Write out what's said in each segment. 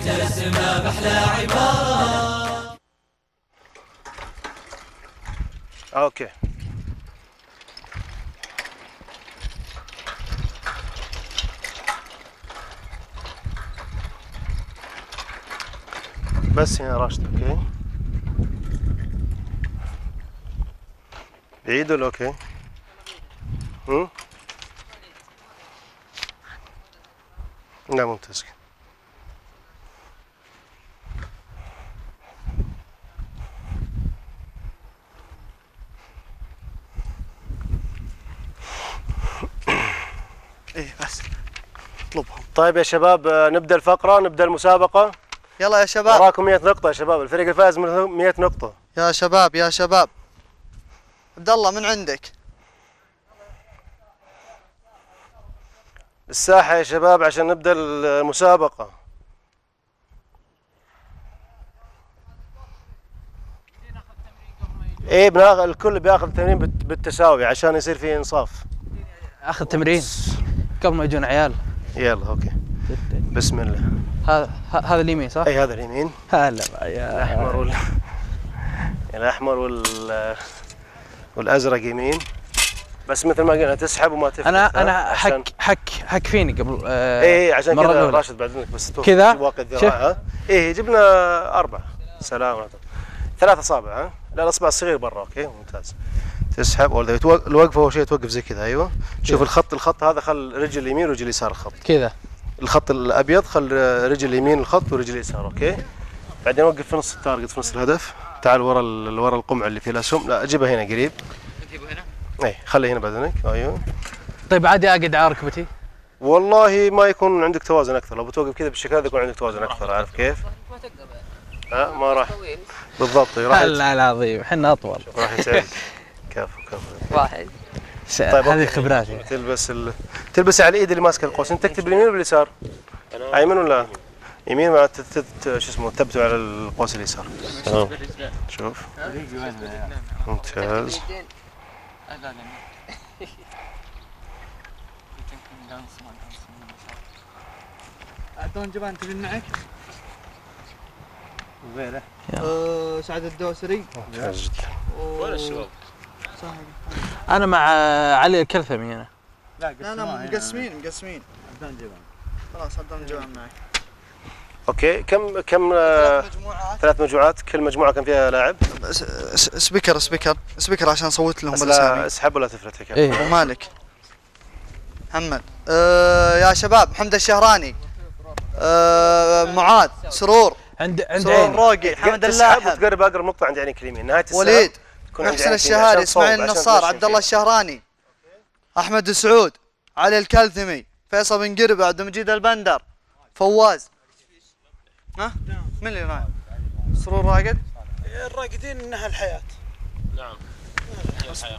ترسمها بأحلى عبارة. اوكي بس هنا راشد. اوكي بعيد ولا اوكي؟ لا ممتاز. ايه بس اطلبهم. طيب يا شباب نبدا الفقره، نبدا المسابقه. يلا يا شباب، وراكم 100 نقطه يا شباب، الفريق الفائز 100 نقطه. يا شباب يا شباب. عبد الله من عندك؟ الساحه يا شباب عشان نبدا المسابقه. ايه بناخذ، الكل بياخذ تمرين بالتساوي عشان يصير في انصاف. اخذ تمرين قبل ما يجون عيال. يلا اوكي بسم الله. هذا اليمين صح؟ اي هذا اليمين. هلا يا الاحمر الاحمر والازرق يمين. بس مثل ما قلنا تسحب وما تفتح. انا حك فيني قبل. ايه عشان كذا راشد بعد اذنك بس كذا واقع الذراع. ايه جبنا 4 سلام عليكم 3 اصابع. لا الاصبع الصغير برا. اوكي ممتاز. تسحب الوقفه اول شيء توقف زي كذا. ايوه شوف الخط هذا خل رجل اليمين ورجل اليسار الخط كذا. الخط الابيض خل رجل اليمين الخط ورجل اليسار. اوكي بعدين وقف في نص التارجت في نص الهدف. تعال ورا القمع اللي فيه الاسهم. لا اجيبها هنا قريب. اجيبه هنا؟ اي خلي هنا باذنك. ايوه طيب عادي اقعد على ركبتي؟ والله ما يكون عندك توازن اكثر. لو بتوقف كذا بالشكل هذا يكون عندك توازن اكثر. عارف كيف؟ ما راح بالضبط. راح لا العظيم احنا اطول. راح يتعب. كفو واحد. طيب هذه خبراتي. تلبس على الايد اللي ماسكه القوس. انت تكتب باليمين ولا باليسار؟ ايمن ولا يمين؟ مع شو اسمه تثبتوا على القوس اليسار. شوف ممتاز. اعطون جبان تبي معك؟ وغيره. سعد الدوسري. ممتاز جدا. وين الشباب؟ انا مع علي الكلثمي هنا. لا مقسمين. عبدان جبان. خلاص عبدان جبان معك. اوكي كم 3 مجموعات. كل مجموعه كان فيها لاعب. سبيكر عشان صوت لهم بالاسامي. اسحب ولا تفلت هيك. إيه. ابو مالك محمد. يا شباب محمد الشهراني. معاذ سرور. عند سرور روقي. حمد اللاحم. وتقرب اقرب نقطه عند عينك اليمين نهايه السنه. وليد محسن الشهاري. اسماعيل النصار. عبد الله الشهراني. احمد السعود. علي الكلثمي. فيصل بن قربة. عبد المجيد البندر. فواز. ها؟ من اللي راقد؟ سرور راقد؟ الراقدين انها الحياه. نعم الحياه.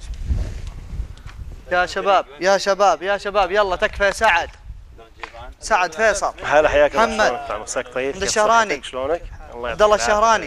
يا شباب يلا تكفى. سعد فيصل. هلا حياك الله. محمد. مساك طيب. الشهراني. شلونك؟ عبد الله الشهراني.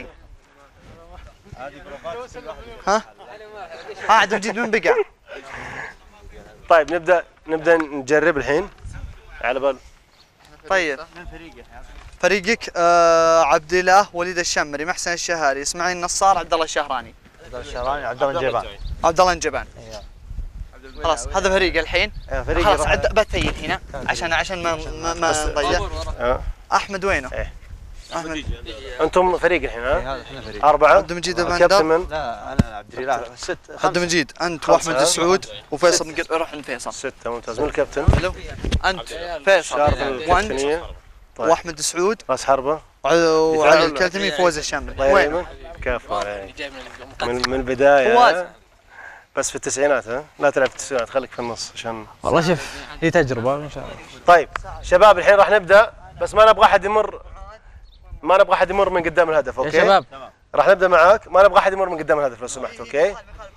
ها؟ عبد المجيد من بقع. طيب نبدا نجرب الحين على بال. طيب فريقك عبد الله وليد الشمري محسن الشهاري اسماعيل النصار عبد الله الشهراني. عبد الله الجبان. خلاص هذا فريق الحين. خلاص بتثيل هنا عشان ما نضيع. احمد وينه؟ احمد انتم فريق الحين. هذا احنا فريق. 4. عبد المجيد البندر. لا انا عبد الله 6. عبد المجيد انت واحمد السعود وفيصل بن قرب. روح عند فيصل. 6 ممتاز. من الكابتن؟ انت فيصل وانت واحمد السعود راس حربه وعلي الكلثمي. فوز الشامري. وين؟ كفو من البدايه. فواز بس في التسعينات. لا تلعب في التسعينات خليك في النص عشان والله شوف هي تجربه ان شاء الله. طيب شباب الحين راح نبدا بس ما نبغى احد يمر من قدام الهدف. اوكي يا شباب راح نبدا معاك. ما نبغى احد يمر من قدام الهدف لو سمحت. اوكي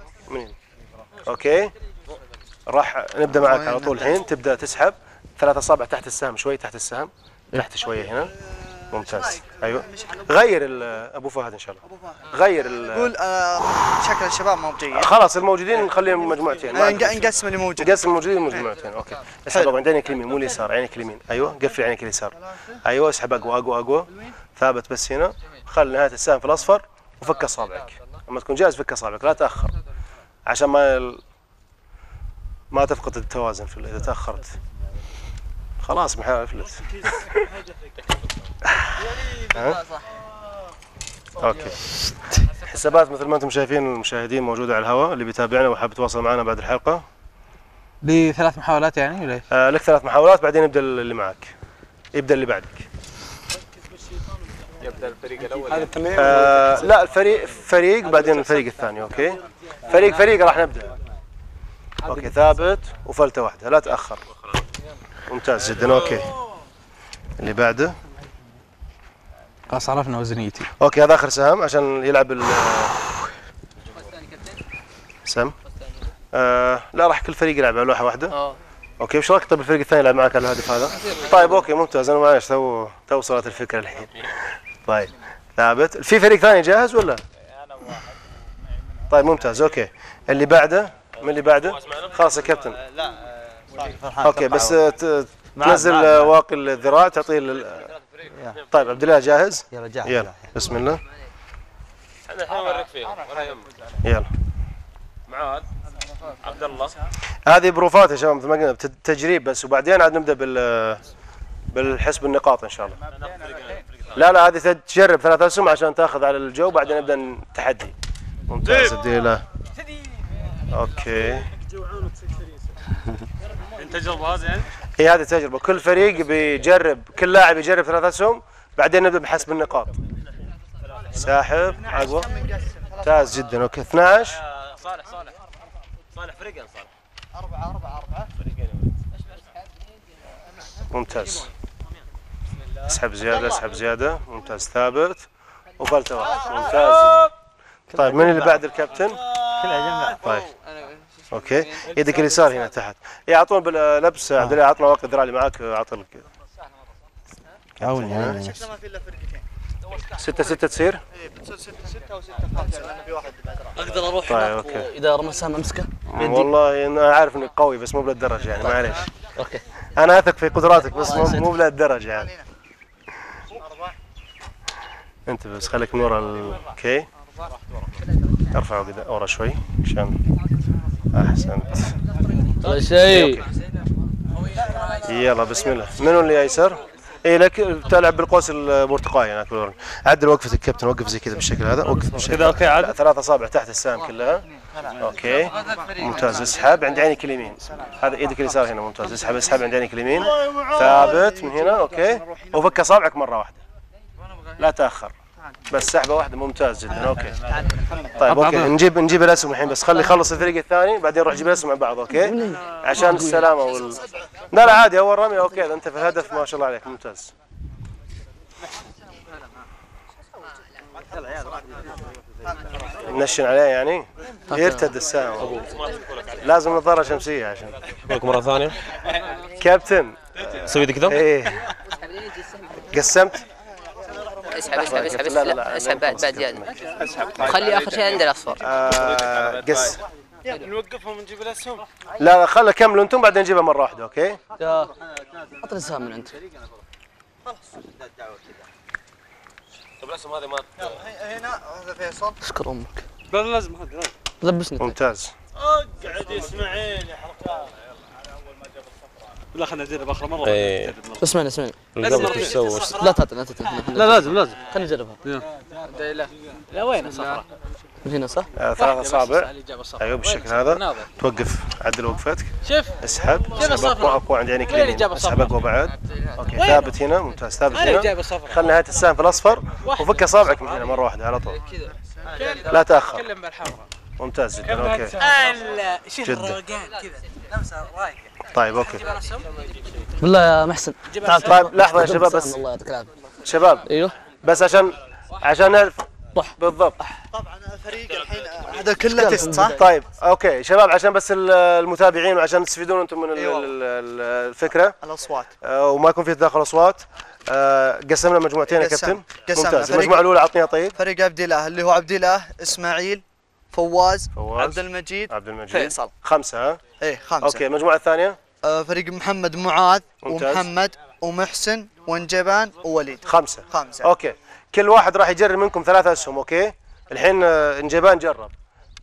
اوكي راح نبدا معاك على طول. الحين تبدا تسحب 3 اصابع تحت السهم. شوي تحت السهم. تحت شويه هنا. ممتاز. ايوه غير ابو فهد ان شاء الله. غير قول شكل الشباب مو بجيد. خلاص الموجودين نخليهم مجموعتين. نقسم اللي موجود. نقسم الموجودين مجموعتين. اوكي. اسحب عند عينك اليمين مو اليسار، عينك اليمين. ايوه قفل عينك اليسار. ايوه اسحب اقوى اقوى اقوى. ثابت بس هنا. خلي نهايه السهم في الاصفر وفك اصابعك. لما تكون جاهز فك اصابعك، لا تاخر عشان ما تفقد التوازن اذا تاخرت. خلاص محاول افلت. اوكي. حسابات مثل ما انتم شايفين المشاهدين موجوده على الهواء، اللي بيتابعنا وحاب يتواصل معنا بعد الحلقه. لي 3 محاولات يعني ولا ايش؟ لك 3 محاولات بعدين يبدا اللي معك. يبدا اللي بعدك. يبدا الفريق الاول. هذا التمرين لا فريق بعدين الفريق الثاني. اوكي. فريق راح نبدا. اوكي ثابت وفلته واحده لا تاخر. ممتاز جدا. اوكي اللي بعده. خلاص عرفنا وزنيتي. اوكي هذا اخر سهم عشان يلعب سهم. لا راح كل فريق يلعب على لوحه واحده. اوكي وش رايك؟ طيب الفريق الثاني يلعب معك على الهدف هذا؟ طيب اوكي ممتاز. انا معلش تو وصلت الفكره الحين. طيب ثابت. في فريق ثاني جاهز ولا؟ طيب ممتاز. اوكي اللي بعده. من اللي بعده؟ خلاص يا كابتن. لا اوكي بس تنزل واقي الذراع تعطيه طيب عبد الله جاهز؟ يلا جاهز. يلا بسم الله. احنا الحين نوريك فيهم ولا يهمك. يلا معاذ عبد الله. هذه بروفات يا شباب مثل ما قلنا تجريب بس، وبعدين عاد نبدا بالحسب النقاط ان شاء الله. لا هذه تجرب 3 اسهم عشان تاخذ على الجو، بعدين نبدا التحدي. ممتاز. ادي له. اوكي التجربه هذه يعني؟ هي هذه تجربه، كل فريق بيجرب، كل لاعب يجرب 3 اسهم بعدين نبدا بحسب النقاط. ساحب اقوى. ممتاز جدا. اوكي 12. صالح فريقين. صالح 4 ممتاز. اسحب زياده. ممتاز ثابت وفلته واحد. ممتاز. طيب من اللي بعد الكابتن؟ كلها جمع. طيب اوكي يدك اليسار هنا تحت. يعطون باللبس عبد الله. عطنا واقي الذراع اللي معاك. اعطنا لك عاوني 6 تصير؟ اي بتصير 6 و6 5 لان في واحد بعد راح. اقدر اروح طيب هناك اوكي. اذا رمى سهم امسكه؟ والله انا عارف انك قوي بس مو بلهالدرجه يعني معليش. اوكي. انا اثق في قدراتك بس مو بلهالدرجه يعني. انت بس خليك من ورا اوكي. ارفعه كذا ورا شوي عشان احسنت. ولا شيء. يلا بسم الله. منو اللي ايسر؟ اي لك تلعب بالقوس البرتقالي هناك. عدل وقفه الكابتن. وقف زي كذا بالشكل هذا. وقف بالشكل كذا. اوكي عاد 3 اصابع تحت السهم كلها. اوكي ممتاز. اسحب عند عينك اليمين. هذا ايدك اليسار هنا. ممتاز. اسحب عند عينك اليمين. ثابت من هنا. اوكي وفك اصابعك مره واحده لا تاخر بس سحبه واحده. ممتاز جدا. اوكي طيب اوكي نجيب الاسهم الحين بس خلي يخلص الفريق الثاني بعدين نروح نجيب الاسهم مع بعض. اوكي عشان السلامه لا عادي اول رمي. اوكي انت في الهدف ما شاء الله عليك. ممتاز. نشن عليه يعني يرتد السهم. لازم نظاره شمسيه عشان لك مره ثانيه. كابتن سوي كذا. ايه قسمت. اسحب بعد زياده. خلي اخر شيء عند الاصفر. قس. نوقفهم ونجيب الاسهم. لا خله كملوا انتم بعدين نجيبها مره واحده. اوكي اعطني سهم من انت. طب الاسهم هذه ما هنا هذا فيصل. اشكر امك. لا لازم هذا لبسني. ممتاز. اقعد اسماعيل يا حركات. لا خلينا نجرب اخر مره. اسمعني قبل ايش تسوي؟ لا تعطي لا لازم خلينا نجربها. لا وين صفراء؟ من هنا صح؟ 3 اصابع. ايوه بالشكل هذا. توقف عدل وقفتك. اسحب اقوى عند عينك اليمين. اسحب اقوى بعد. اوكي ثابت هنا. ممتاز ثابت هنا. خلي نهايه السهم في الاصفر وفك اصابعك من هنا مره واحده على طول لا تاخر. كلم بالحمراء. ممتاز جدا. اوكي شوف الروقان كذا نفسها رايقه. طيب اوكي بالله يا محسن. طيب لحظه يا شباب بس. الله يعطيك العافيه. شباب ايوه بس عشان نعرف بالضبط. طبعا الفريق الحين هذا كله تست صح؟ طيب اوكي شباب عشان بس المتابعين وعشان تستفيدون انتم من الفكره الاصوات وما يكون في تداخل اصوات. قسمنا مجموعتين يا قسمنا. كابتن. ممتاز. المجموعه الاولى عطنيها طيب. فريق عبد الاله اللي هو عبد الاله، اسماعيل، فواز، فواز، عبد المجيد، فيصل. 5 ها؟ ايه 5. اوكي المجموعه الثانيه فريق محمد، معاذ، ممتاز. ومحمد ومحسن وانجبان ووليد. 5. 5. اوكي كل واحد راح يجرب منكم 3 اسهم. اوكي الحين انجبان جرب.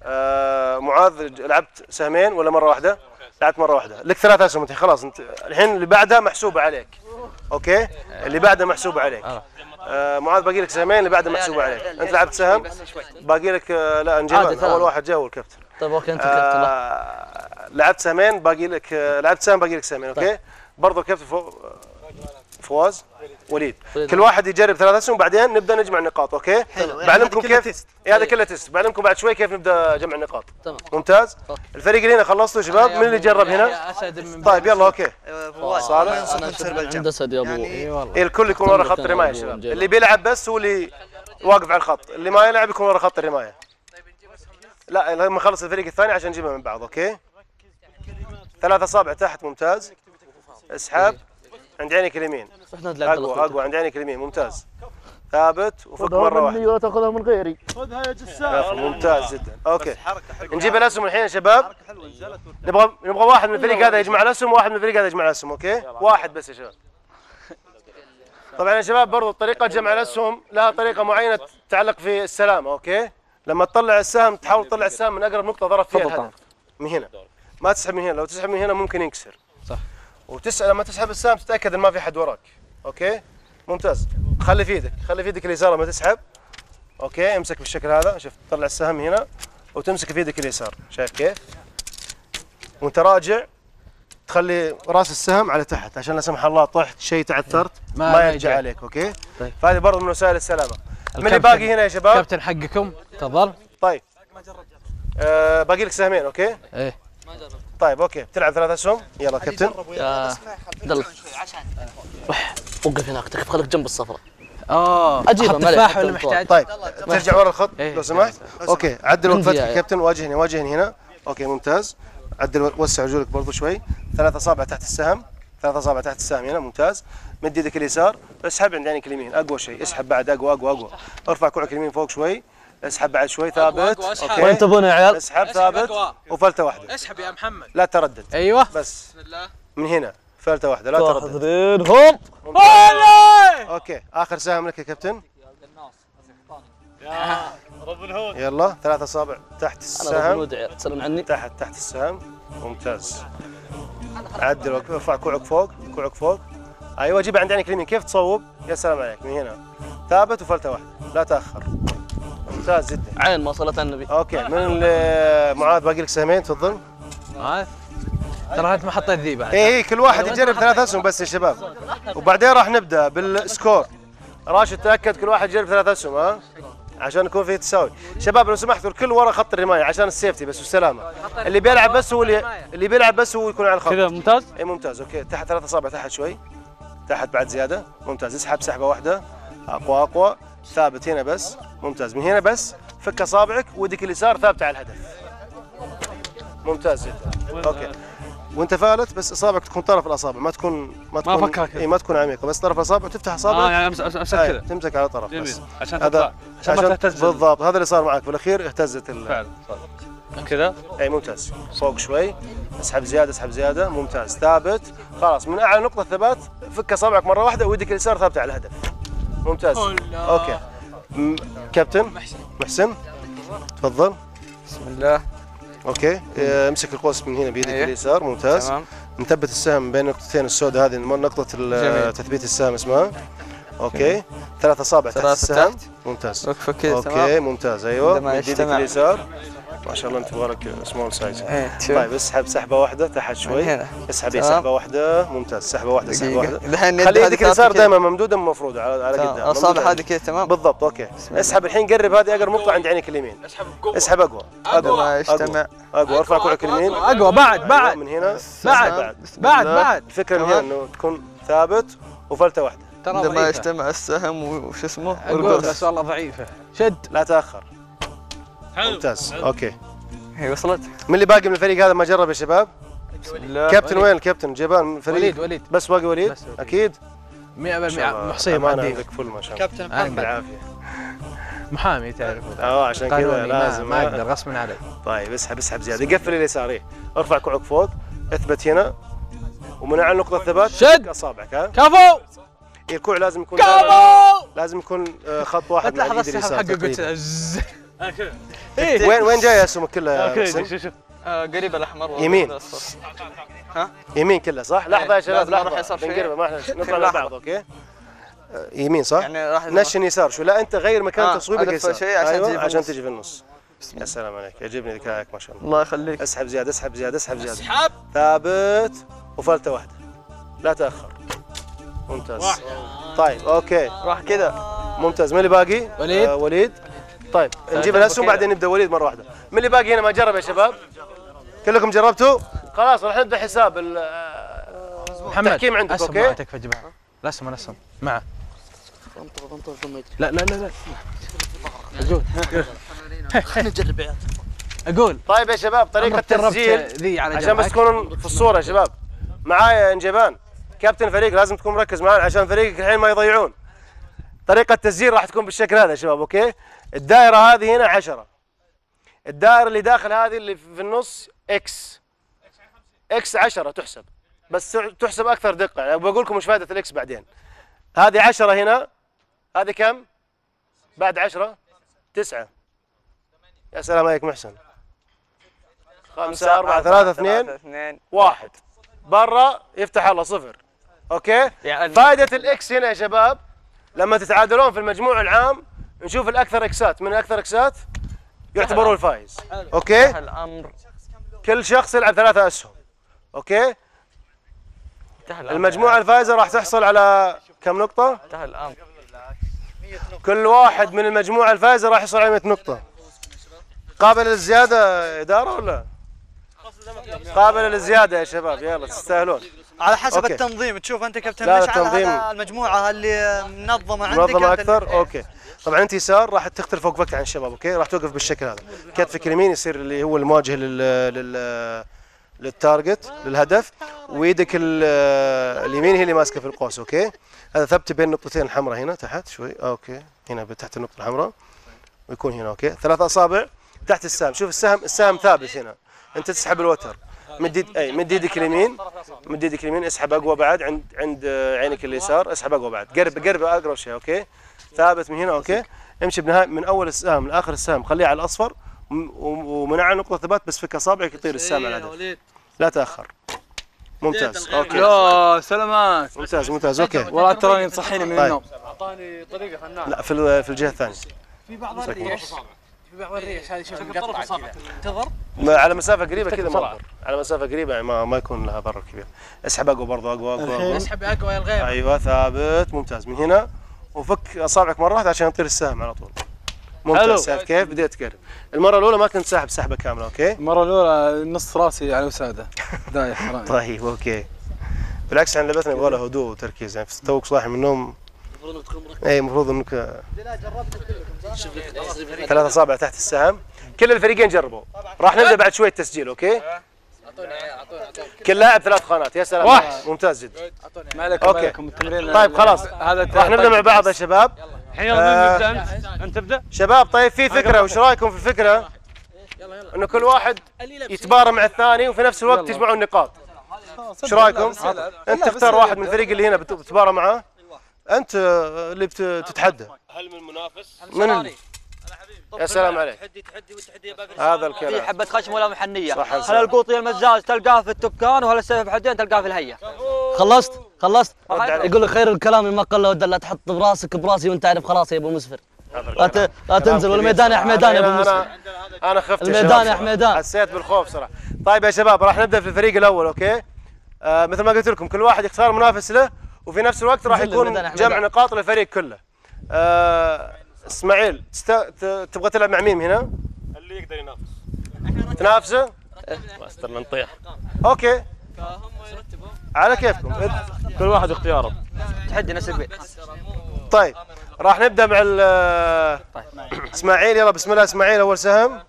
معاذ لعبت سهمين ولا مره واحده؟ لعبت مره واحده. لك 3 اسهم انت خلاص. انت الحين اللي بعدها محسوبه عليك. اوكي اللي بعدها محسوبه عليك. معاذ باقي لك سهمين، اللي بعدها محسوبه عليك. انت لعبت سهم باقي لك لا انجبان اول واحد جا هو الكابتن. طيب اوكي انت كابتن. لعبت سهمين باقي لك لعبت سهم باقي لك سهمين. اوكي برضه كابتن فواز وليد. كل واحد يجرب 3 اسهم وبعدين نبدا نجمع النقاط. اوكي بعلمكم كيف. هذا كله تيست. بعلمكم بعد شوي كيف نبدا جمع النقاط. ممتاز. الفريق اللي هنا خلصتوا شباب. من اللي جرب هنا؟ طيب يلا اوكي. صالح عند اسد يا ابو. يعني والله الكل يكون ورا خط الرمايه شباب. اللي بيلعب بس هو اللي واقف على الخط، اللي ما يلعب يكون ورا خط الرمايه. لا لما نخلص الفريق الثاني عشان نجيبها من بعض. اوكي 3 اصابع تحت. ممتاز. اسحب عند عينك اليمين. اقوى عند عينك اليمين. ممتاز. ثابت وفك مره واحده. ولا تاخذها من غيري. خذها يا جسام. ممتاز جدا. اوكي نجيب الاسهم الحين يا شباب. نبغى واحد من الفريق هذا يجمع الاسهم وواحد من الفريق هذا يجمع الاسهم. اوكي واحد بس يا شباب. طبعا يا شباب برضو طريقه جمع الاسهم لها طريقه معينه تتعلق في السلامه. اوكي لما تطلع السهم تحاول تطلع السهم من اقرب نقطه ضرب فيها الهدف. من هنا ما تسحب من هنا. لو تسحب من هنا ممكن ينكسر. صح. لما تسحب السهم تتاكد ان ما في حد وراك. اوكي ممتاز. خلي في ايدك اليسار لما تسحب. اوكي امسك بالشكل هذا. شوف تطلع السهم هنا وتمسك في ايدك اليسار. شايف كيف؟ وانت راجع تخلي راس السهم على تحت عشان لا سمح الله طحت شيء تعثرت ما يرجع عليك. اوكي طيب. فهذه برضه من وسائل السلامه. من اللي باقي هنا يا شباب؟ كابتن حقكم تفضل. طيب باقي لك سهمين. اوكي ايه طيب اوكي تلعب 3 اسهم. يلا كابتن. يا عبد الله وقف هناك تكفى خليك جنب الصفرة. اجيب تفاح ولا محتاج؟ طيب ترجع ورا الخط لو سمحت. اوكي عدل وقفتك يا كابتن. واجهني هنا. اوكي ممتاز. عدل وسع رجولك برضو شوي. 3 اصابع تحت السهم. 3 اصابع تحت السهم هنا. ممتاز. مد يدك اليسار اسحب عند عينك اليمين. اقوى شيء اسحب بعد. اقوى. ارفع كوعك اليمين فوق شوي. اسحب بعد شوي. ثابت. اوكي وين تبون يا عيال؟ اسحب ثابت وفلته واحده. اسحب يا محمد. لا تردد. ايوه بس من هنا فلته واحده لا تردد. حاضرين هوب. اوكي اخر سهم لك يا كابتن. يا روبن هود. يلا 3 اصابع تحت السهم. تسلم عني. تحت السهم. ممتاز. عدل ارفع كوعك فوق. ايوه جيب عند عينك اليمين. كيف تصوب؟ يا سلام عليك. من هنا ثابت وفلته واحده لا تاخر. ممتاز جدا. عين ما صلت على النبي. اوكي من معاذ باقي لك سهمين. تفضل. معاذ ترى انت ما حطيت ذي بعد. اي كل واحد يجرب 3 اسهم بس يا شباب وبعدين راح نبدا بالسكور. راشد تاكد كل واحد يجرب 3 اسهم ها عشان يكون في تساوي. شباب لو سمحتوا الكل ورا خط الرمايه عشان السيفتي بس والسلامه. اللي بيلعب بس هو يكون على الخط كذا ممتاز. اي ممتاز. اوكي تحت 3 اصابع تحت شوي. تحت بعد زياده. ممتاز. اسحب سحبه واحده. اقوى. ثابت هنا بس. ممتاز. من هنا بس فك اصابعك ويدك اليسار ثابته على الهدف. ممتاز جدا. اوكي وانت فالت بس اصابعك تكون طرف الاصابع ما تكون ما تكون عميقه بس طرف الاصابع وتفتح اصابعك. يعني امسك كذا تمسك على طرف بس عشان هذا ما تهتز. بالضبط هذا اللي صار معك بالاخير. اهتزت فعلا كذا. اي ممتاز. فوق شوي. اسحب زياده. ممتاز. ثابت. خلاص من اعلى نقطه ثبات فك اصابعك مره واحده ويدك اليسار ثابته على الهدف. ممتاز. اوكي كابتن محسن تفضل. بسم الله. اوكي امسك القوس من هنا بيدك اليسار. ممتاز. تمام. نثبت السهم بين النقطتين السوداء هذه نقطة تثبيت السهم اسمها. اوكي 3 اصابع تحت السهم. ممتاز. اوكي ممتاز. ايوه بيدك اليسار. ما شاء الله انت تبارك سمول سايز. طيب اسحب سحبه واحده تحت شوي. اسحب سحبه واحده. ممتاز. سحبه واحده. خلي يدك اليسار دائما ممدوده مفروده على قدام. الاصابع هذه كذا تمام بالضبط. اوكي اسحب الحين قرب هذه اقرب نقطه عند عينك اليمين. اسحب اقوى. ما يجتمع. اقوى. ارفع كوعك اليمين. اقوى. بعد من هنا. بعد الفكره من هنا انه تكون ثابت وفلته واحده. عندما يجتمع السهم وش اسمه والقوس بس والله ضعيفه. شد لا تاخر. ممتاز. اوكي هي وصلت. من اللي باقي من الفريق هذا ما جرب يا شباب؟ بسم الله. كابتن وين الكابتن؟ جبان من الفريق. وليد بس باقي وليد؟ اكيد محصيه معديه عندك فل ما شاء الله. كابتن محمد بالعافيه. محامي تعرف عشان كذا لازم ما اقدر غصبا علي. طيب اسحب زياده، قفل اليسار. ارفع كوعك فوق، اثبت هنا ومن على نقطه الثبات شد اصابعك. ها كفو الكوع لازم يكون كفو. لازم يكون خط واحد مع اليد اليسار. حقه قلت وين جايه اسهمك كلها؟ شوف قريب الاحمر يمين. ها؟ يمين كلها صح؟ لحظه يا شباب، لازم لحظه نروح يسار شوية. بنقرب، ما احنا نطلع مع بعض. اوكي يمين صح؟ يعني راح نشن يسار شو، لا انت غير مكان تصويبك ألف يسار. شيء عشان تجي في عشان النص. تجي في النص. يا سلام عليك، يعجبني ذكائك ما شاء الله. الله يخليك. اسحب زياده اسحب زياده اسحب زياده. اسحب ثابت وفلته واحده، لا تاخر. ممتاز. طيب اوكي راح كذا. ممتاز. من اللي باقي؟ وليد. وليد. طيب نجيب الاسهم بعدين نبدا وليد مره واحده. من اللي باقي هنا ما جرب يا شباب؟ كلكم جربتوا؟ خلاص راح نبدا حساب محمد التحكيم عندك. اسهم اوكي معه تكفى جماعه. الاسهم معه. لا اقول خلينا نجرب يا اقول طيب يا شباب طريقه التسجيل ذي على عشان بس تكونوا في الصوره يا شباب. معايا انجبان كابتن فريق، لازم تكون مركز معنا عشان فريقك الحين ما يضيعون. طريقه التسجيل راح تكون بالشكل هذا يا شباب. اوكي الدائره هذه هنا 10، الدائره اللي داخل هذه اللي في النص اكس 10 تحسب، بس تحسب اكثر دقه. يعني بقول لكم مش فائده الاكس بعدين. هذه 10 هنا، هذه كم بعد 10؟ 9. يا سلام عليك محسن. 5 4 3 2 1 برا يفتح الله 0. اوكي فائده الاكس هنا يا شباب لما تتعادلون في المجموع العام نشوف الاكثر اكسات، من الاكثر اكسات يعتبروا الفائز. اوكي كل شخص يلعب 3 اسهم. اوكي المجموعه الفائزه راح تحصل على كم نقطه؟ كل واحد من المجموعه الفائزه راح يحصل على 100 نقطه. قابل للزياده اداره ولا؟ قابل للزياده يا شباب، يلا تستاهلون. على حسب أوكي. التنظيم تشوف انت كابتن لا، مشعل التنظيم هذا المجموعه اللي منظمه عندك منظمه أنت اكثر. اللي- اوكي طبعا انت يسار راح تختلف وقفك عن الشباب. اوكي راح توقف بالشكل هذا، كتفك اليمين يصير اللي هو المواجه للتارجت للهدف، وايدك اليمين هي اللي ماسكه في القوس. اوكي هذا ثبت بين النقطتين الحمراء هنا تحت شوي. اوكي هنا تحت النقطه الحمراء ويكون هنا. اوكي 3 اصابع تحت السهم. شوف السهم ثابت هنا، انت تسحب الوتر. مد ايدك اليمين، مد ايدك اليمين، اسحب اقوى بعد عند عينك اليسار، اسحب اقوى بعد، قرب اقرب شيء. اوكي ثابت من هنا. اوكي امشي من اول السهم لاخر السهم، خليه على الاصفر ومن على نقطه ثبات، بس فك اصابعك يطير السهم على الهدف، لا تاخر. ممتاز. اوكي يا سلامات. ممتاز. اوكي والله تراني تصحيني من طيب. النوم. اعطاني طريقه فنان. لا في الجهه الثانيه. في بعض الريش هذه شوف مقطع كذا انتظر على مسافه قريبه كذا ما تضر. على مسافه قريبه يعني ما يكون لها ضرر كبير. اسحب اقوى برضه، اقوى. اسحب اقوى يا الغير. ايوه ثابت. ممتاز. من هنا وفك اصابعك مره واحده عشان يطير السهم على طول. ممتاز. شايف كيف بديت تقرب؟ المره الاولى ما كنت ساحب سحبه كامله. اوكي المره الاولى نص راسي على وساده دايح حرام. طيب اوكي بالعكس عن لعبتنا يبغى له هدوء وتركيز. يعني توك صاحي من النوم اي المفروض انك 3 اصابع تحت السهم. كل الفريقين جربوا. راح نبدا بعد شويه تسجيل. اوكي كل لاعب 3 خانات. يا سلام وحش. ممتاز جدا. ما عليكم أوكي. ما عليكم التمرين. طيب خلاص هذا راح نبدا مع بعض يا شباب. الحين يلا نبدا انت تبدا. شباب طيب في فكره، وش رايكم في الفكره؟ انه كل واحد يتبارى مع الثاني وفي نفس الوقت تجمعوا النقاط. ايش رايكم؟ انت تختار واحد من الفريق اللي هنا بتتبارى معاه، انت اللي بتتحدى. هل من منافس؟ من يا سلام عليك. هذا الكلام. حبة خشم ولا محنية. صح هلا القوطي المزاج تلقاه في التبكان، وهلا السيف بحدين تلقاه في الهية. خلصت رد عليه. يقول لك خير الكلام ما قل ودل، لا تحط براسي وانت عارف خلاص يا ابو مسفر. لا تنزل والميدان يا حميدان يا ابو مسفر. انا خفت يا الميدان شباب يا صراحة. حميدان. حسيت بالخوف صراحه. طيب يا شباب راح نبدا في الفريق الاول. اوكي مثل ما قلت لكم كل واحد يختار منافس له، وفي نفس الوقت راح يكون جمع نقاط للفريق كله. اسماعيل تبغى تلعب مع مين هنا؟ اللي يقدر ينافس. تنافسه؟ استر نطيح. اوكي على كيفكم. كل واحد اختياره. تحدي نفس البيت. طيب راح نبدا مع اسماعيل. يلا بسم الله. اسماعيل اول سهم.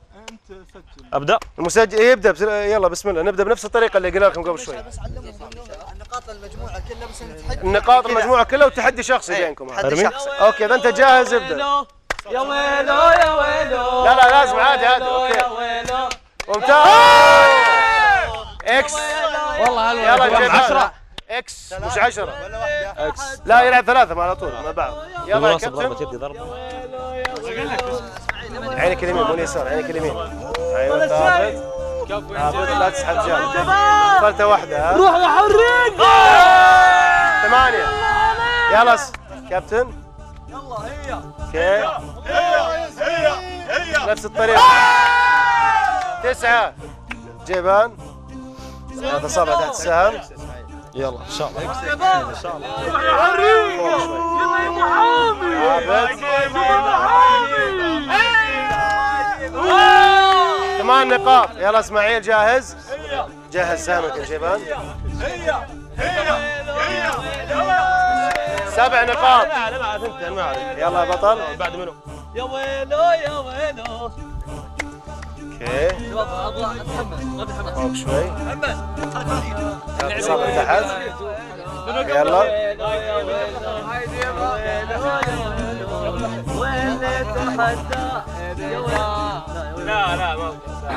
ابدا. المسجل يبدا يلا بسم الله. نبدا بنفس الطريقه اللي قلنا لكم قبل شوي. اصلا المجموعه كلها بس نتحدى النقاط المجموعه كلها وتحدي شخصي بينكم. تحدي شخصي. اوكي اذا انت جاهز ابدا. يا ويلو يا ويلو لا لازم عادي اوكي. ممتاز. اكس. والله يلا هالولد 10 اكس مش 10. لا يلعب ثلاثة على طول مع بعض. يلا يا كابتن. ضربة يدي ضربة. عينك اليمين مو اليسار، عينك اليمين. ايوه ثابت. ثابت لا تسحب جامد. فلتة واحدة. روح يا حريق 8. يلا كابتن. هي نفس الطريقة. 9. جيبان. 3 أصابع تحت السهم. يلا ان شاء الله. ثمان 8 نقاط. يلا اسماعيل جاهز؟ جهز سهمك يا جيبان. 7 نقاط. لا ما اعرف انت ما اعرف. يلا يا بطل. بعد منو؟ يا ويلو يا ويلو اوكي فوق شوي. صابر تحت. يلا لا لا ما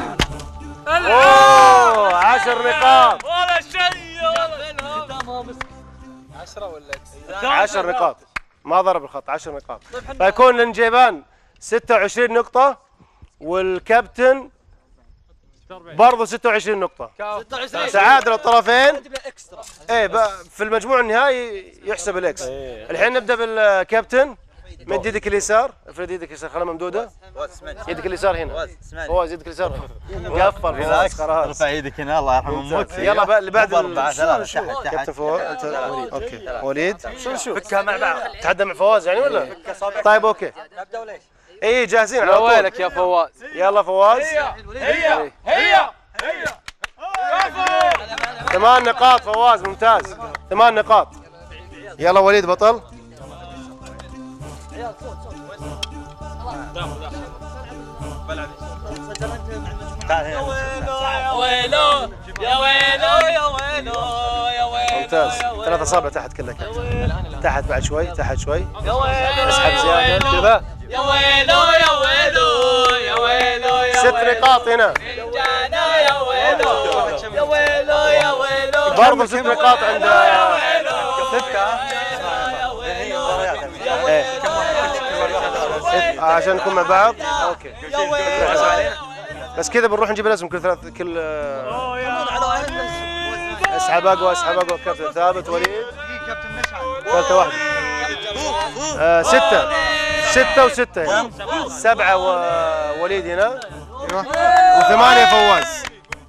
اوه 10 نقاط. ولا شيء ولا 10 نقاط ما ضرب الخط. 10 نقاط. فيكون لنجيبان 26 نقطة والكابتن برضه 26 نقطة. تعادل الطرفين. ايه في المجموع النهائي يحسب الاكس. الحين نبدا بالكابتن. مد يدك اليسار، افرد يدك اليسار خلها ممدودة. يدك اليسار هنا. فواز يدك اليسار. قفل فواز خلاص. ارفع ايدك هنا الله يرحمه امك. يلا اللي بعد 4 3 كابتن فواز انت وليد. اوكي وليد شو فكها مع بعض. تحدى مع فواز يعني ولا؟ طيب اوكي. نبدا وليش؟ اي جاهزين على يا طول. ويلك يا فواز. يلا فواز. هي 8 نقاط فواز ممتاز. 8 نقاط. يلا وليد بطل. يا ويلو يا ويلو يا ويلو يا ويلو ممتاز. 3 أصابع تحت كلها كابتن. تحت بعد شوي تحت شوي. يا ويلو اسحب زيادة كذا. يا ويلو يا ويلو يا ويلو يا 6 نقاط هنا. جانا يا ويلو يا ويلو يا ويلو برضه 6 نقاط عند عشان نكون مع بعض. اوكي بس كذا بنروح نجيب الاسم كل اسحب اقوى اسحب اقوى. كابتن ثابت وليد. ثالثة واحدة. 6 و6 هنا. 7 وليد هنا. و8 فواز.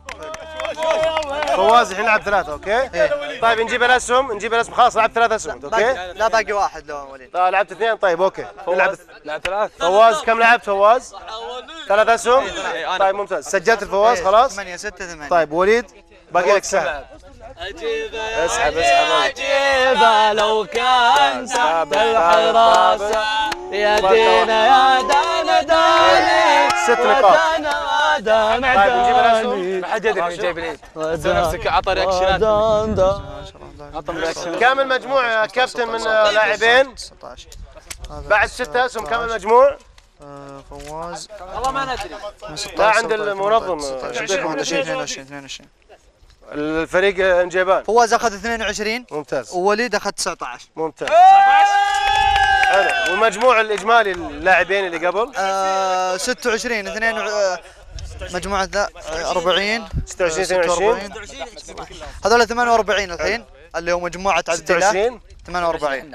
فواز الحين لعب 3 اوكي؟ طيب نجيب الاسهم خلاص لعب 3 اسهم اوكي؟ لا باقي واحد لو وليد. طيب لعبت 2 طيب اوكي. لعب 3. فواز كم لعبت فواز؟ 3 اسهم؟ طيب ممتاز. سجلت الفواز خلاص؟ 8 6 8. طيب وليد باقي لك سهم. اسحب عجيبة لو كان تحت الحراسة يا دينا يا دانا داني 6 نقاط. دانا طيب نجيب الاسهم. ما حد يدري مين جايب العيد. سوي نفسك عطى رياكشنات. عطى رياكشنات. كم المجموع يا كابتن من لاعبين؟ 19 بعد 6 اسهم كم المجموع؟ فواز والله ما ندري. لا عند المنظم 21 22 الفريق انجيبان. فواز اخذ 22 ممتاز ووليد اخذ 19. ممتاز. حلو. والمجموع الاجمالي اللاعبين اللي قبل 26 2 مجموعة 40 26 22 هذول 48 الحين اللي هو مجموعة عبد الله 26 48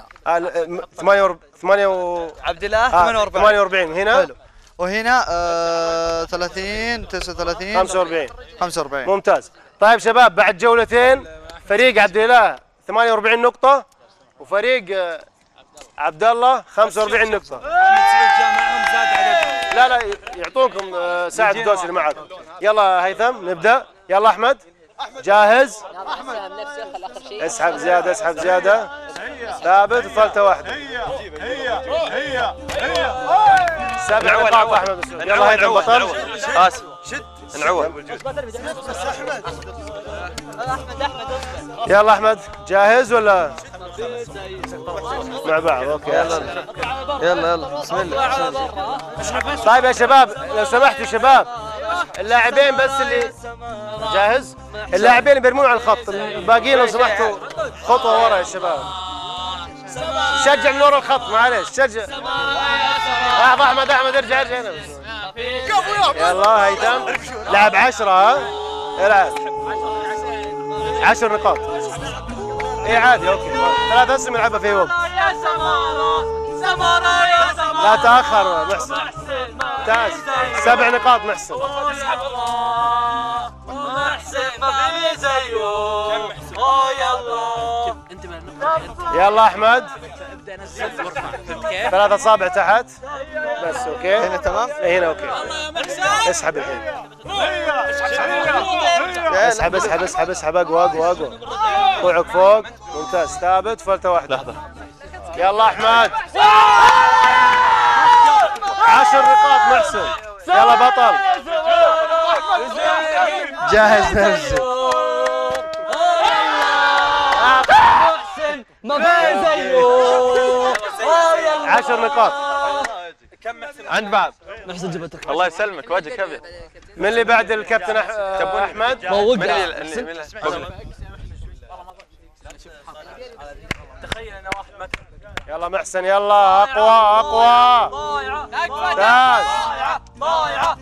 عبد الله 48 هنا حلو. وهنا 30 39 45 ممتاز. طيب شباب بعد جولتين فريق عبد الله 48 نقطة وفريق عبد الله 45 نقطة. لا يعطونكم ساعة الدوس اللي معكم. يلا هيثم نبدأ. يلا أحمد جاهز؟ اسحب زيادة ثابت وفلتة واحدة. 7 نقاط أحمد مسعود. يلا هيثم بطل. شد نعوض. يلا احمد جاهز ولا مع بعض؟ اوكي يلا بسم الله. طيب يا شباب لو سمحتوا شباب اللاعبين بس اللي جاهز، اللاعبين بيرمون على الخط، الباقيين لو سمحتوا خطوه ورا يا شباب. شجع من ورا الخط معلش شجع. لحظه احمد ارجع هنا. يلا هيثم لعب 10 ها؟ العب 10 نقاط. اي عادي اوكي 3 اسهم يلعبها في وقت. لا تاخر محسن. ممتاز 7 نقاط محسن. يلا احمد 3 اصابع تحت بس. اوكي هنا تمام. هنا اوكي. اسحب الحين. اسحب اقوى. كوعك فوق. ممتاز ثابت فلتة واحدة. لحظة. يلا احمد 10 نقاط محسن. يلا بطل. جاهز نفسك. ما في زيه 10 نقاط. عند بعض. محسن جبتك. الله يسلمك وجهك ابيض. من اللي بعد الكابتن احمد؟ فوق. يلا محسن يلا اقوى. ضايعة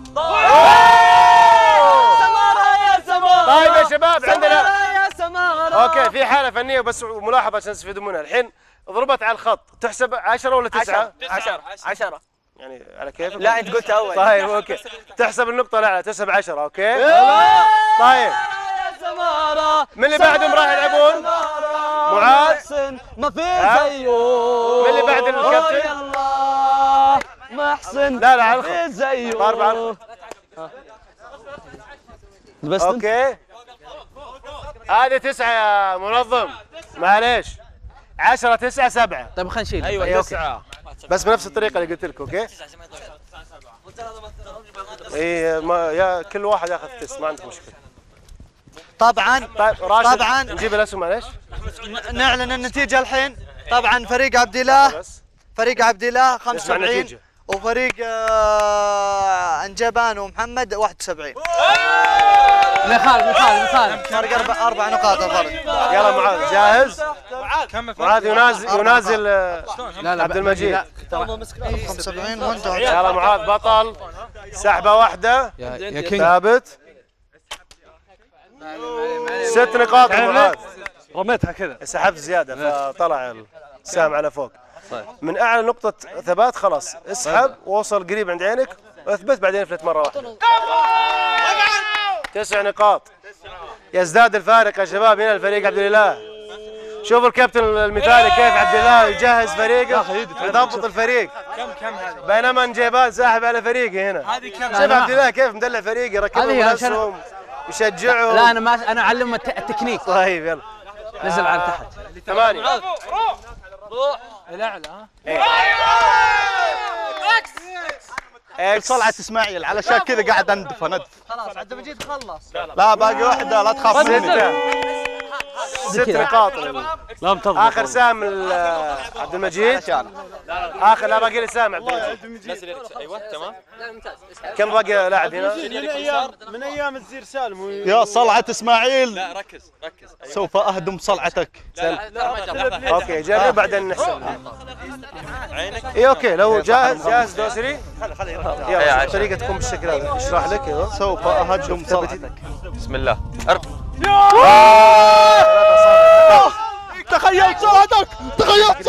طيب يا شباب عندنا اوكي في حالة فنية بس ملاحظة عشان تستفيدوا منها. الحين ضربت على الخط تحسب 10 ولا 9؟ 10 يعني على كيفك. لا انت قلت اول. طيب اوكي تحسب النقطة لا تحسب 10 اوكي؟ طيب من اللي بعدهم راح يلعبون؟ معاذ ما في زيه. من اللي بعد الكابتن؟ يلا محسن لا على ما في زيه. ضرب على بس اوكي هذه 9 يا منظم معليش 10 9 7. طيب خلينا نشيل. ايوه 9 بس بنفس الطريقة اللي قلت لك اوكي؟ اي يا كل واحد ياخذ تست ما عندك مشكلة. طبعا طيب راشد طبعا نجيب الاسهم معليش. نعلن النتيجة الحين. طبعا فريق عبد الله 75 وفريق انجبان ومحمد 71. نخالف فرق 4 نقاط الفرق. يلا معاذ جاهز؟ معاذ ينازل عبد المجيد. 75 وانت. يلا معاذ بطل. سحبة واحدة يا كينج. ثابت 6 نقاط معاذ. رميتها كذا. سحبت زيادة فطلع السهم على فوق. من اعلى نقطة ثبات خلاص اسحب ووصل قريب عند عينك واثبت بعدين افلت مرة واحدة. 9 نقاط. يزداد الفارق يا شباب. هنا الفريق عبد الله. شوفوا الكابتن المثالي كيف عبد الله يجهز فريقه يضبط الفريق. كم هذه؟ بينما نجيبان ساحب على فريقه هنا. هذه كم؟ شوف عبد الله كيف مدلع فريقه يركبهم نفسهم يشجعهم. لا انا اعلمهم التكنيك. طيب يلا نزل على تحت. 8 روح الاعلى ها. اكس طلعت اسماعيل علشان كذا قاعد اندف. خلاص عبد المجيد خلص. لا باقي واحدة لا تخاف مني. 6 نقاط. لا انتظر. اخر سهم عبد المجيد. اخر لا باقي لي سهم عبد المجيد. ايوه تمام. كم باقي لاعب هنا؟ من ايام الزير سالم يا صلعة اسماعيل لا ركز سوف اهدم صلعتك. اوكي جرب بعدين نحسب. اي اوكي لو جاهز دوسري. يلا الطريقة تكون بالشكل هذا اشرح لك. ايوه سوف اهدم صلعتك. بسم الله. تخيلت صلعتك. تخيلت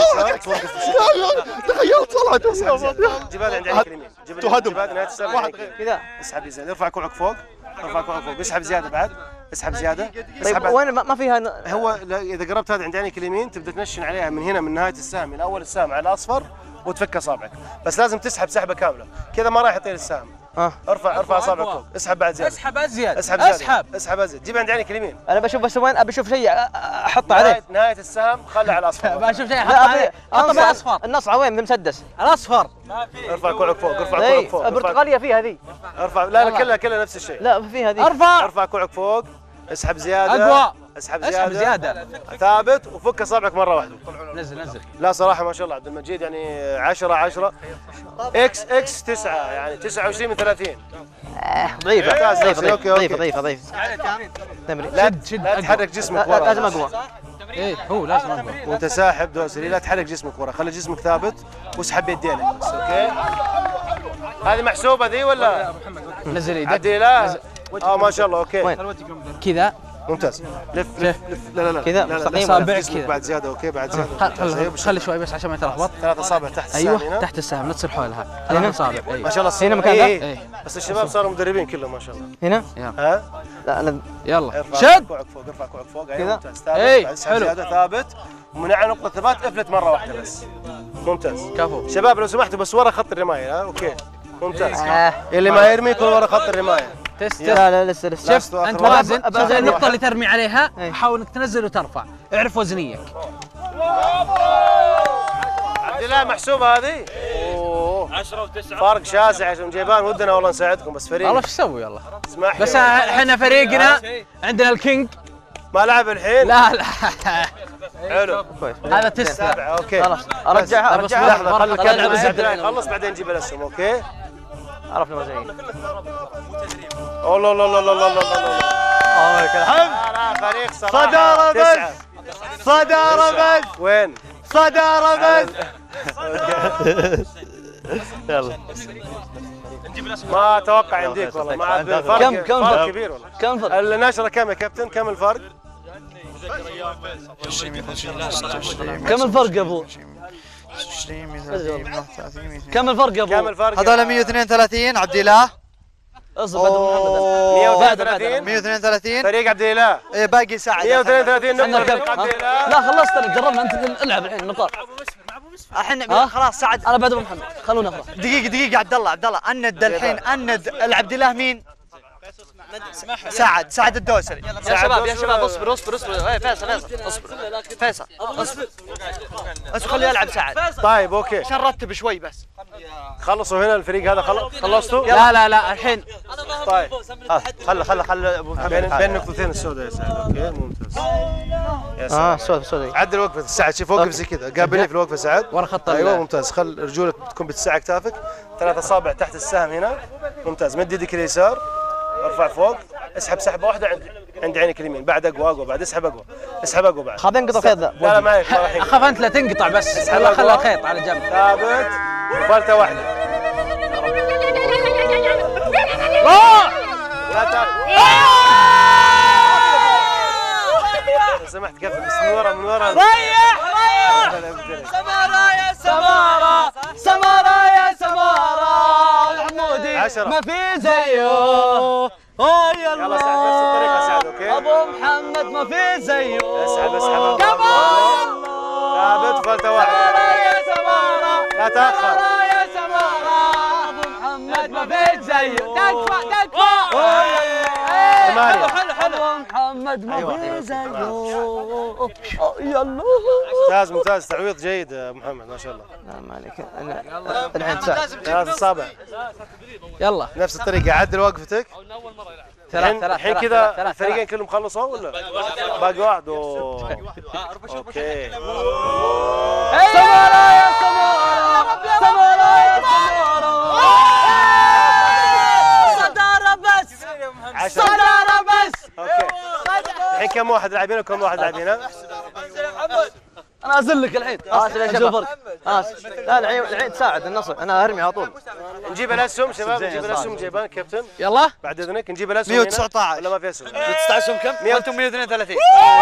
صلعتك. جبال عند عينك اليمين. تهدم. جبال نهاية السهم كذا. اسحب زيادة. ارفع كوعك فوق. اسحب زيادة بعد. اسحب زيادة. طيب وين ما فيها هو اذا قربت هذا عند عينك اليمين تبدا تنشن عليها من هنا من نهاية السهم الى اول السهم على الاصفر وتفك اصابعك. بس لازم تسحب سحبة كاملة. كذا ما راح يطير السهم. ارفع اصابعك فوق. اسحب بعد زيادة. اسحب ازيد. جيب عند عينك اليمين. انا بشوف وين ابي اشوف شيء احطه عليه. نهاية السهم خله على الاصفر. بشوف شيء احطه عليه. حطه بالاصفر. النصعه وين بالمسدس؟ الاصفر. ارفع كوعك فوق. ارفع كوعك فوق. البرتقاليه فيها ذي. ارفع لا كلها نفس الشيء. لا فيها ذي. ارفع كوعك فوق. اسحب زيادة. اقوى. اسحب اسحب زياده زياده. ثابت وفك اصابعك مره واحده. نزل. لا صراحه ما شاء الله عبد المجيد يعني 10 اكس 9 يعني 29 من 30. ضعيفة اوكي ضعيفة لا تحرك جسمك ورا. لازم اقوى. ايه هو لازم اقوى. وانت ساحب دوسري لا تحرك جسمك ورا، خلي جسمك ثابت واسحب يدينك بس. اوكي هذه محسوبه ذي ولا نزل ايدك. عدي لا ما شاء الله. اوكي كذا ممتاز. لف لا كذا مستقيم أصابعك جسمك كذا. بعد زياده. اوكي بعد زياده خلي شوي بس عشان ما يتلخبط. 3 اصابع تحت السهم ايوه هنا. تحت السهم لا تصير حولها. 3 اصابع. ما شاء الله هنا مكان ذا؟ إيه. بس الشباب صاروا مدربين كلهم ما شاء الله. هنا؟ ها لا انا يلا ارفع شد. كوعك فوق، ارفع كوعك فوق. كذا؟ ايوه ممتاز ثابت. إيه، بعد اسحب حلو. زياده ثابت ومن على نقطه ثبات افلت مره واحده بس. ممتاز كفو. شباب لو سمحتوا بس ورا خط الرمايه. ها اوكي ممتاز. اللي ما يرمي يكون ورا خط الرمايه. تست. لا لسه شوف انت وازن أبغى النقطة اللي ترمي عليها إيه. حاول انك تنزل وترفع، اعرف وزنيك. عبد الله محسوبه هذه؟ اوه 10 و9 فرق شاسع عشان جيبان. ودنا والله نساعدكم بس فريق والله ايش اسوي يلا. اسمح لي. بس احنا فريقنا عندنا الكينج. ما لعب الحين. لا حلو هذا تست. 7 اوكي خلاص ارجعها لحظه خلي خلاص، الكابتن خلاص، عبد الله يخلص بعدين نجيب الاسهم. اوكي عرفنا وزني. الله الله الله الله الله الله. لك الحمد. لا فريق صراحه صدارة بس. 9. صدارة بس. وين؟ صدارة بس. يلا ما اتوقع يمديك والله. ما عاد فرق فرق كبير والله. كم فرق؟ النشره كم يا كابتن؟ كم الفرق؟ كم الفرق يا ابو؟ كم الفرق يا ابو؟ كم الفرق؟ هذول 132 عبد الله. اصبر بعد محمد. 132 132 فريق عبد الله. ايه باقي ساعة. 132 عندنا نقطه كم؟ فريق عبد الله. لا خلصت جربنا انت العب الحين النقاط. الحين خلاص سعد. انا بعد ابو محمد خلونا خلاص. دقيقة عبد الله اند الحين اند العبد الله مين؟ سعد الدوسري. يا شباب اصبر ايه فيصل اصبر بس خليه يلعب سعد طيب اوكي عشان نرتب شوي بس. خلصوا هنا الفريق هذا خلصتوا؟ لا الحين طيب خل ابو محمد بين نقطتين السوداء يا سعد. اوكي ممتاز. يا سلام. سوري عدل وقفه سعد. شوف وقف زي كذا قابلني في الوقفه سعد. ورا خط ايوه ممتاز. خل رجولك تكون بتسع اكتافك. 3 اصابع تحت السهم هنا. ممتاز. مد يدك اليسار ارفع فوق. اسحب سحبه واحده عند عينك اليمين. بعد اقوى بعد اسحب اقوى بعد. خذ انقطع الخيط ذا. لا ما يخ اخاف انت لا تنقطع بس خلها الخيط على جنب. ثابت وفلته واحده. لا تاخذ لو سمحت قفل بس من ورا ريح سمارة يا سمارة الحمودي 10 ما في زيه. يلا سعد نفس الطريقه سعد. اوكي ابو محمد ما في زيه. اسحب ثابت وفلته واحده. يا سمارة لا تاخر. يا سمارة ابو محمد ما في زيه. تكفى 8 ابو محمد ما في زيه. يلا ممتاز تعويض جيد يا محمد ما شاء الله. ما عليك الحين ساعد. 3 اصابع يلا نفس الطريقه. عدل وقفتك. الحين كذا ثلاث. الفريقين كلهم خلصوا ولا باقي واحد؟ اوكي سمارة يا سمارة صدارة بس 10 صدارة بس. اوكي الحين كم واحد لاعبين وكم واحد لاعبين؟ انا ازلك الحين. اسف يا شباب اسف. لا العين تساعد النصر. انا ارمي على طول. نجيب الاسهم شباب. نجيب الاسهم جيبان كابتن يلا بعد اذنك. نجيب الاسهم 119 ولا ما في اسهم؟ 119 كم؟ 132.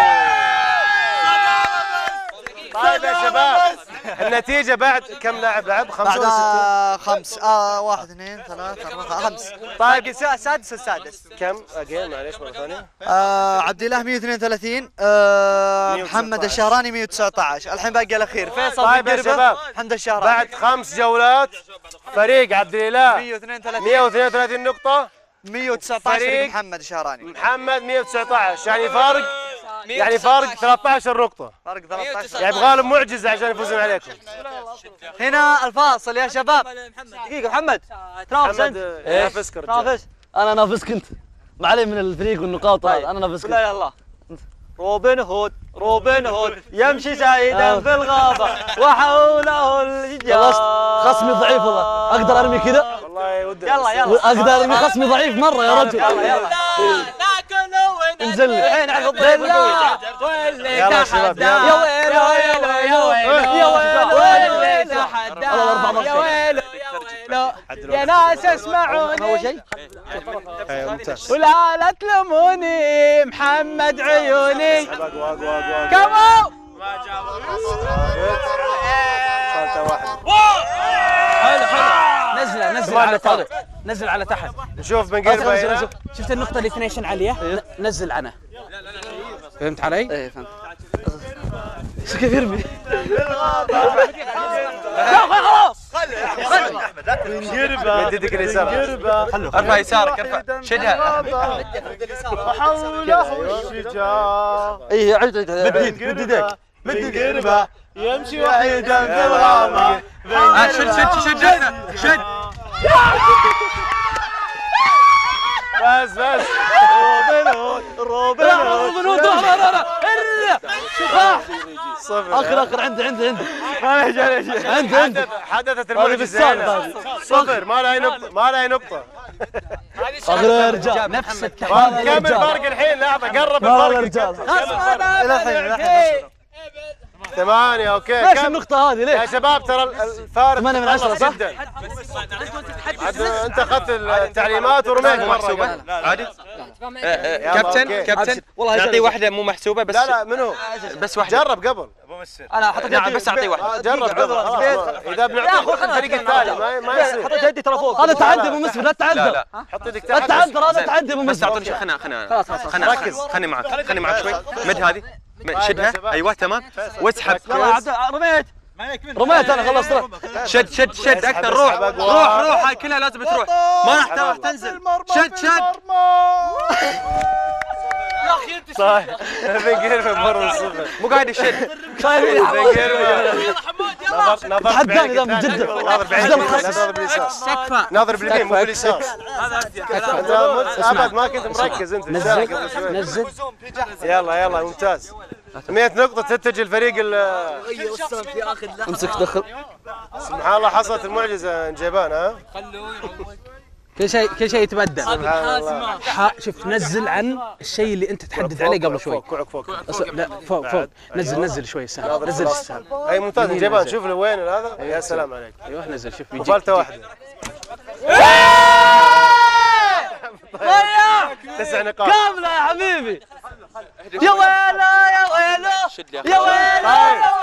طيب يا شباب النتيجة بعد كم لاعب لعب؟ 5 ولا 6؟ 5 1 2 3 4 5. طيب السادس كم؟ اجين معليش مرة ثانية. عبد الله 132 محمد الشهراني 119. الحين باقي الاخير فيصل طيب يا شباب محمد الشهراني بعد 5 جولات فريق عبد الاله 132 نقطة. 119 فريق محمد الشهراني. محمد 119 يعني فارق 13 نقطة. فرق 13 يعني بغالب معجزة عشان يفوزون عليكم. هنا الفاصل يا شباب. دقيقة محمد تنافس انت؟ نافسك تنافس. انا نافسك انت. ما علي من الفريق والنقاط. انا نافسك. لا يلا روبن هود روبن هود يمشي سعيدا في الغابة وحوله الجار. خصمي ضعيف والله، اقدر ارمي كذا؟ والله ودي يلا اقدر ارمي خصمي ضعيف مرة يا رجل. يلا انزل لي الحين على الضيف القوي. يلا شباب يا ويلو يا ويلو يا ويلو يا ويلو يا ناس اسمعوني اول شيء ايوه ممتاز. ولا لا تلوموني محمد عيوني كمو صالته واحد. حلو حلو. نزل على تحت، نزل على تحت. نشوف بن قربة هنا. شفت النقطة اللي تنيشن عليها؟ نزل عنها. فهمت علي؟ ايه فهمت. كيف يرمي؟ خلاص بن قربة يديك اليسار. ارفع يسارك ارفع شدها. وحوله الشجاع. اي عد مد يدك. بن قربة يمشي وحيدا في الغابة. شد بس روبن هود صفر. اخر عندي حدثت المعجزة. صفر ما له اي نقطة. اخر يا رجال. نفس الكلام. كم الفرق الحين؟ لحظة قرب الفرق. الحين 8. اوكي ليش كم النقطة هذه يا ليش؟ شباب؟ ترى الفارق 8 من 10 صح؟ جدا. انت اخذت التعليمات ورميت مرة. عادي. كابتن والله نعطيه واحدة مو محسوبة بس. لا منو؟ بس واحدة. جرب قبل. انا حطيت بس اعطيه واحدة. جرب قبل. اذا بنعطيك الفريق الثاني ما يصير. حطيت يدي ترى فوق. هذا تعدي ابو مسلم لا تعدى. لا حط يدك لا تحت. تعدى هذا تعدي ابو بس مسلم. اعطوني شيء. خلنا ركز. خلني معك شوي. مد هذه شدها. ايوه تمام. واسحب. رميت انا خلصت. شد اكثر. روح هاي كلها لازم تروح. ما راح تنزل. شد صح. بن قربة مرة صفر. مو قاعد يشد. بن قربة تحداني ذا من جد. ناظر باليسار. ناظر باليمين مو باليسار. انت ابد ما كنت مركز انت. نزل. يلا ممتاز. 100 نقطة تتجه الفريق امسك دخل. سبحان الله حصلت المعجزة جيبان. ها كل شيء يتبدل. سبحان الله. شوف نزل عن الشيء اللي انت تحدث عليه قبل شوي. فوق. لا فوق. نزل شوي السهم. نزل السهم. اي ممتاز جيبان. شوف له وين هذا. يا سلام عليك. ايوه نزل. شوف بيجي. وفالته واحدة. 9 نقاط. كاملة يا حبيبي. يا ويلو يا ويلو يا ويلو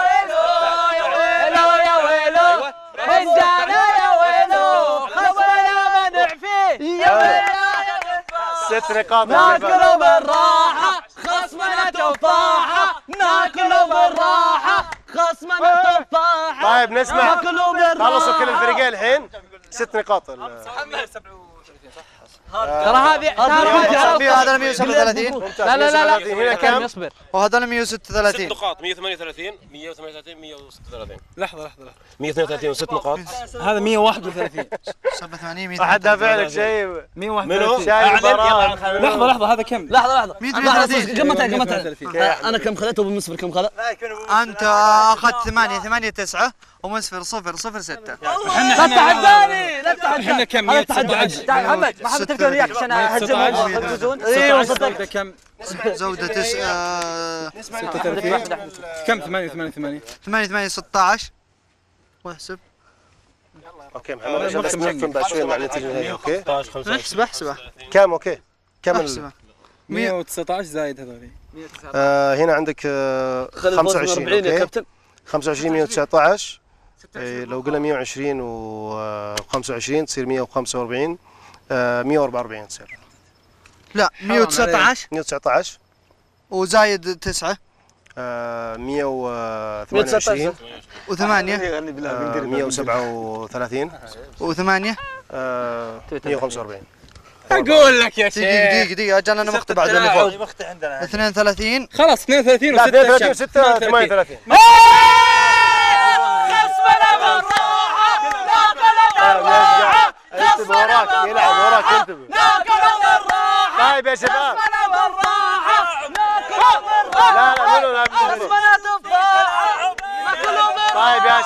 يا ويلو هجانا يا ويلو خصمنا منع فيه يا ويلو 6 نقاط. ناكله بالراحة خصمنا تفاحة ناكله بالراحة خصمنا تفاحة. طيب نسمع. خلصوا كل الفريقين الحين 6 نقاط. ترى هذه هذا 137. لا هنا كم؟ يصبر. وهذا 136. نقاط 138 138 لحظة 132 و6 نقاط. هذا 131. 87 احد دافع لك شيء؟ 131. شايف لحظة هذا كم؟ لحظة 130. قمتها انا كم خذيت وابو مسفر كم خذ؟ انت اخذت 8 9 ومسفر 0 0 6. لا تحداني احنا كم؟ 116. تعال محمد تفكر وياك عشان اهزمهم يفوزون. ايوه صدق كم؟ زودة 9 كم 8 8 16 واحسب. اوكي محمد عشان بس نختم بعد شوي مع النتيجة النهائية. اوكي احسبه كم؟ اوكي كم 119 زايد هذول. هنا عندك 25. يا كابتن. 25 119. لو قلنا 120 و25 تصير 145. 144 تصير. لا 119 119 وزايد 9 128 و8 137 و8 145. اقول لك يا شيخ دقيقة اجل انا مقطع بعد اللي فوق. مقطع عندنا 32 خلاص 32 لا و6 32 و6 38. خصمنا بالراحة ناكله بالراحة انتبه وراك يلعب وراك انتبه. ناكله بالراحة طيب يا شباب خصمنا بالراحة ناكله بالراحة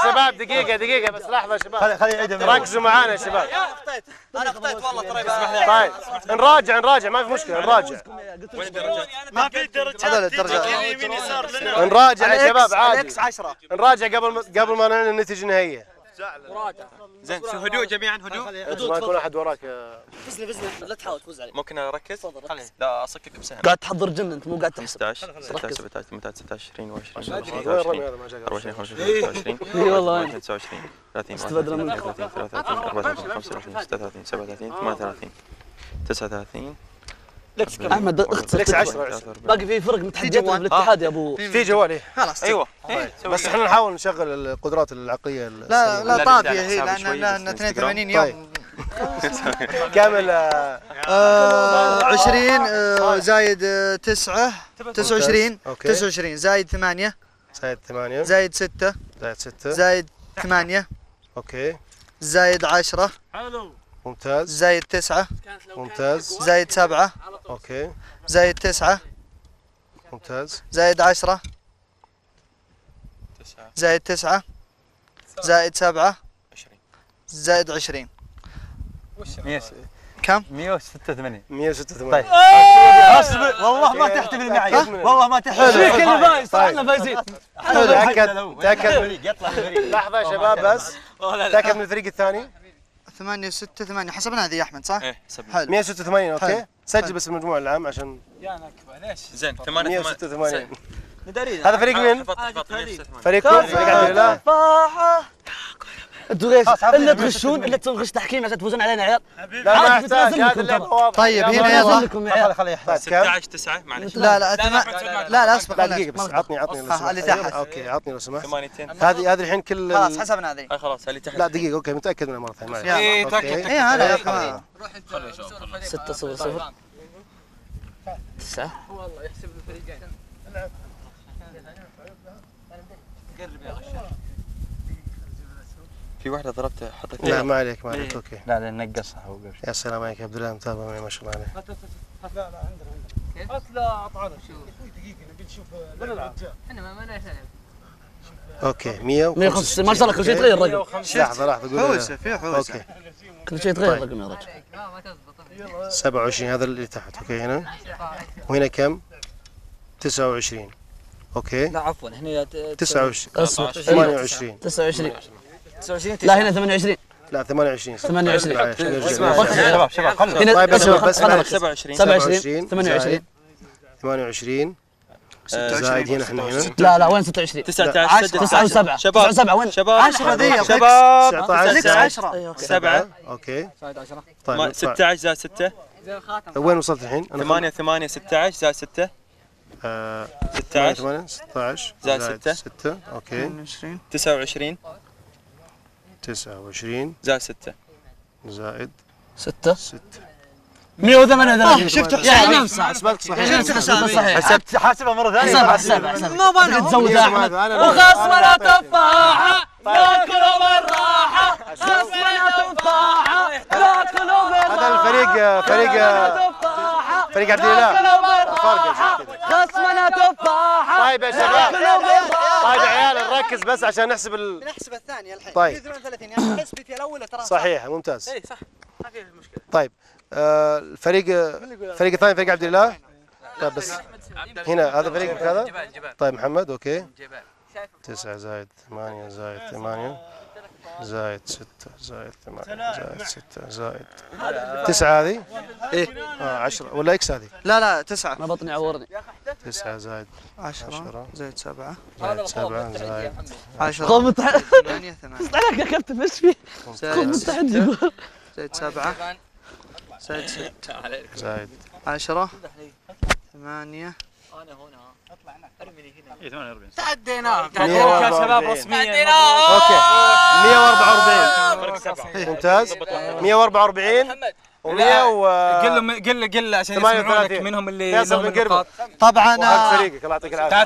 شباب دقيقة بس لحظة يا شباب. خلي يعيد ركزوا معانا يا شباب. انا اخطيت والله ترى. طيب نراجع ما في مشكلة نراجع. ما في درجات. هذول الدرجات. يمين يسار نراجع يا شباب عادي. الاكس 10. نراجع قبل ما نعلن النتيجة النهائية. زين هدوء جميعا هدوء. ما يكون أحد وراك. فزني لا تحاول تفوز علي. ممكن اركز؟ لا اصكك بسهم. قاعد تحضر جن انت مو قاعد تحسب. 16 17 18 16 20 21 وين الرمي هذا ما جاء؟ 24 25 26 اي والله 29 30 استفدنا منك. 33 34 35 36 37 38 39 احمد اختصر. لكس 10. باقي في فرق متحجات في الاتحاد يا ابو. في جوال خلاص. ايوه بس احنا نحاول نشغل القدرات العقلية. لا طافيه هي لان 82 يوم. كامل 20 زايد 9 29 أوكي. 29 زايد 8 زايد 8 زايد 6 زايد 6 زايد 8 اوكي زايد 10 ممتاز زايد 9 ممتاز زايد 7 اوكي زايد 9 ممتاز زايد 10 زايد 9 زايد 7 زايد 20 كم؟ 186. 186. طيب والله ما تحتمل معي والله ما تحتمل. كل فايز صرنا فايزين. تأكد لحظة يا شباب بس تأكد من الفريق الثاني. 8 6 8 حسبنا هذه يا احمد صح؟ ايه حسبنا. حلو 186 اوكي حلو. سجل بس المجموع العام عشان زين 8 186. هذا فريق مين؟ فريقكم فريق عبد الله. انتوا ايش؟ الا تغشون الا تغش تحكيم عشان تفوزون علينا عيال. لا ما يحتاج هذا اللعبة واضحة. طيب هنا يلا خلي طيب 16 9 معلش. لا اسبق لا دقيقة بس عطني لو سمحت. اللي تحت. اوكي عطني لو سمحت. 8 هذه الحين كل خلاص حسبنا هذه. خلاص اللي تحت. لا دقيقة اوكي متأكد منها مرة ثانية معلش. ايه اوكي ايه هذا كمان 6 0 0 9 والله يحسب الفريقين. في واحدة ضربتها حطيت. لا ما عليك اوكي. لا نقصها هو قبل. يا سلام عليك يا عبد الله متابع معي ما شاء الله عليك. لا عندنا. لا اطعنه شوف. دقيقة نبي نشوف. لا احنا ما لنا سلام. اوكي 165 ما شاء الله كل شيء يتغير الرقم. لحظة قول. حوسه في حوسه. اوكي كل شيء يتغير الرقم يا رجل. ما تزبط. 27 هذا اللي تحت اوكي هنا. وهنا كم؟ 29 اوكي. لا عفوا هنا 29 اصبر 28 29 29 لا هنا 28 لا 28 شباب خلوا. هنا طيب بس 27 27 28 28 زايد هنا احنا هنا. لا وين 26 19 9 و7 9 و7 وين؟ شباب 10 ذي شباب 19 7 اوكي طيب 16 زائد 6 وين وصلت الحين؟ 8 8 16 زائد 6 16 8 16 زائد 6 اوكي 29 29 زائد 6 زائد 6 6 138 شفت يعني حسابي حسبتك صحيح صحيح حاسبها مرة ثانية. حسابها مو انا تزود يا احمد وخصمنا تفاحة ناكله بالراحة. خصمنا تفاحة ناكله بالراحة. هذا فريق عبد الله خصمنا تفاحة. طيب يا شباب طيب يا عيال نركز بس عشان نحسب نحسب الثانية الحين. طيب 32 يعني حسبتي الاولى ترى صحيح ممتاز. اي صح ما في مشكلة. طيب الفريق الثاني فريق عبد الله. طيب بس هنا هذا فريق هذا. طيب محمد اوكي 9 زائد 8 زائد 8 زائد 6 زائد 8 زائد 6 زائد 9 هذه ايه 10 ولا اكس هذه؟ لا 9 انا بطني عورني 9 زائد 10 زائد 7 زائد 7 زائد 10 قوم متحد 8 8 عليك يا كابتن ايش فيه؟ قوم متحد يقول زائد 7 زائد 6 زائد 10 8 تعديناهم يا شباب رسميا. اوكي 144 ممتاز 144 قل له عشان يسمعوا لك منهم اللي لهم النقاط. طبعا فريقك الله يعطيك العافيه.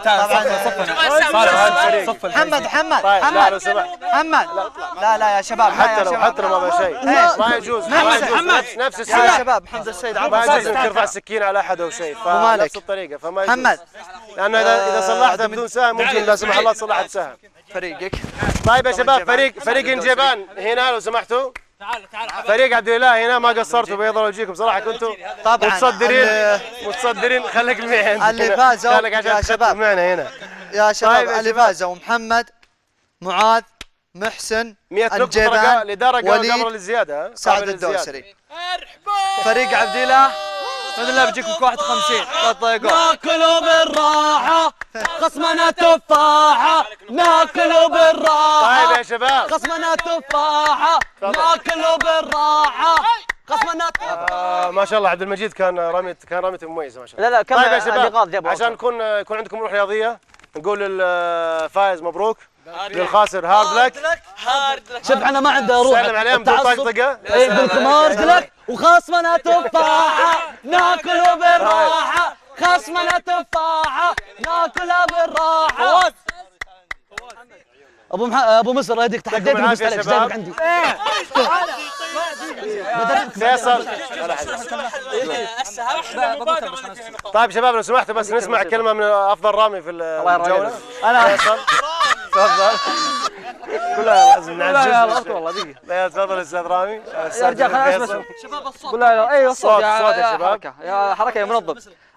تعال محمد محمد لا يا شباب حتى لو ما شيء ما يجوز نفس السيد يا شباب حمزه السيد ما يجوز انك ترفع السكين على احد او شيء فنفس الطريقه فما يجوز محمد لانه اذا صلحتها بدون سهم ممكن لا سمح الله تصلحها بسهم. فريقك. طيب يا شباب فريق انجبان هنا لو سمحتوا. تعال فريق عبد الله هنا ما قصرتوا بيض الله وجهكم صراحه كنتوا طبعا متصدرين خليك معي اللي فازوا يا شباب معنا هنا يا شباب اللي فازوا محمد، معاذ، محسن، 100 نقطة انجبان، لدرجة وليد، قبل الزيادة سعد الدوسري. فريق عبد الله باذن الله بيجيكم 51 لا تضايقون. ناكلوا بالراحة خصمنا تفاحة، ناكلوا بالراحة. طيب يا شباب خصمنا تفاحة، ناكلوا بالراحة. خصمنا تفاحة. ما شاء الله عبد المجيد كان رميته مميزة ما شاء الله. لا كم طيب يا شباب نقاط عشان يكون عندكم روح رياضية نقول للفائز مبروك، للخاسر هارد لك. شوف احنا ما عندنا روح سلم عليهم بدون طقطقة. اي بالخمار لك وخصمنا تفاحة، ناكلوا بالراحة. خصمنا تفاحة، ناكلها بالراحة. ابو مصر يديك تحديت مستلك ايش جايبك عندي؟ فيصل طيب شباب لو سمحتوا بس نسمع كلمة من افضل رامي في الجولة. انا تفضل. كلها لازم نعزز. والله دقيقة. لا تفضل استاذ رامي. يا رجال خلاص بس شباب الصوت. قول لا ايوه الصوت يا شباب. يا حركة يا منظم.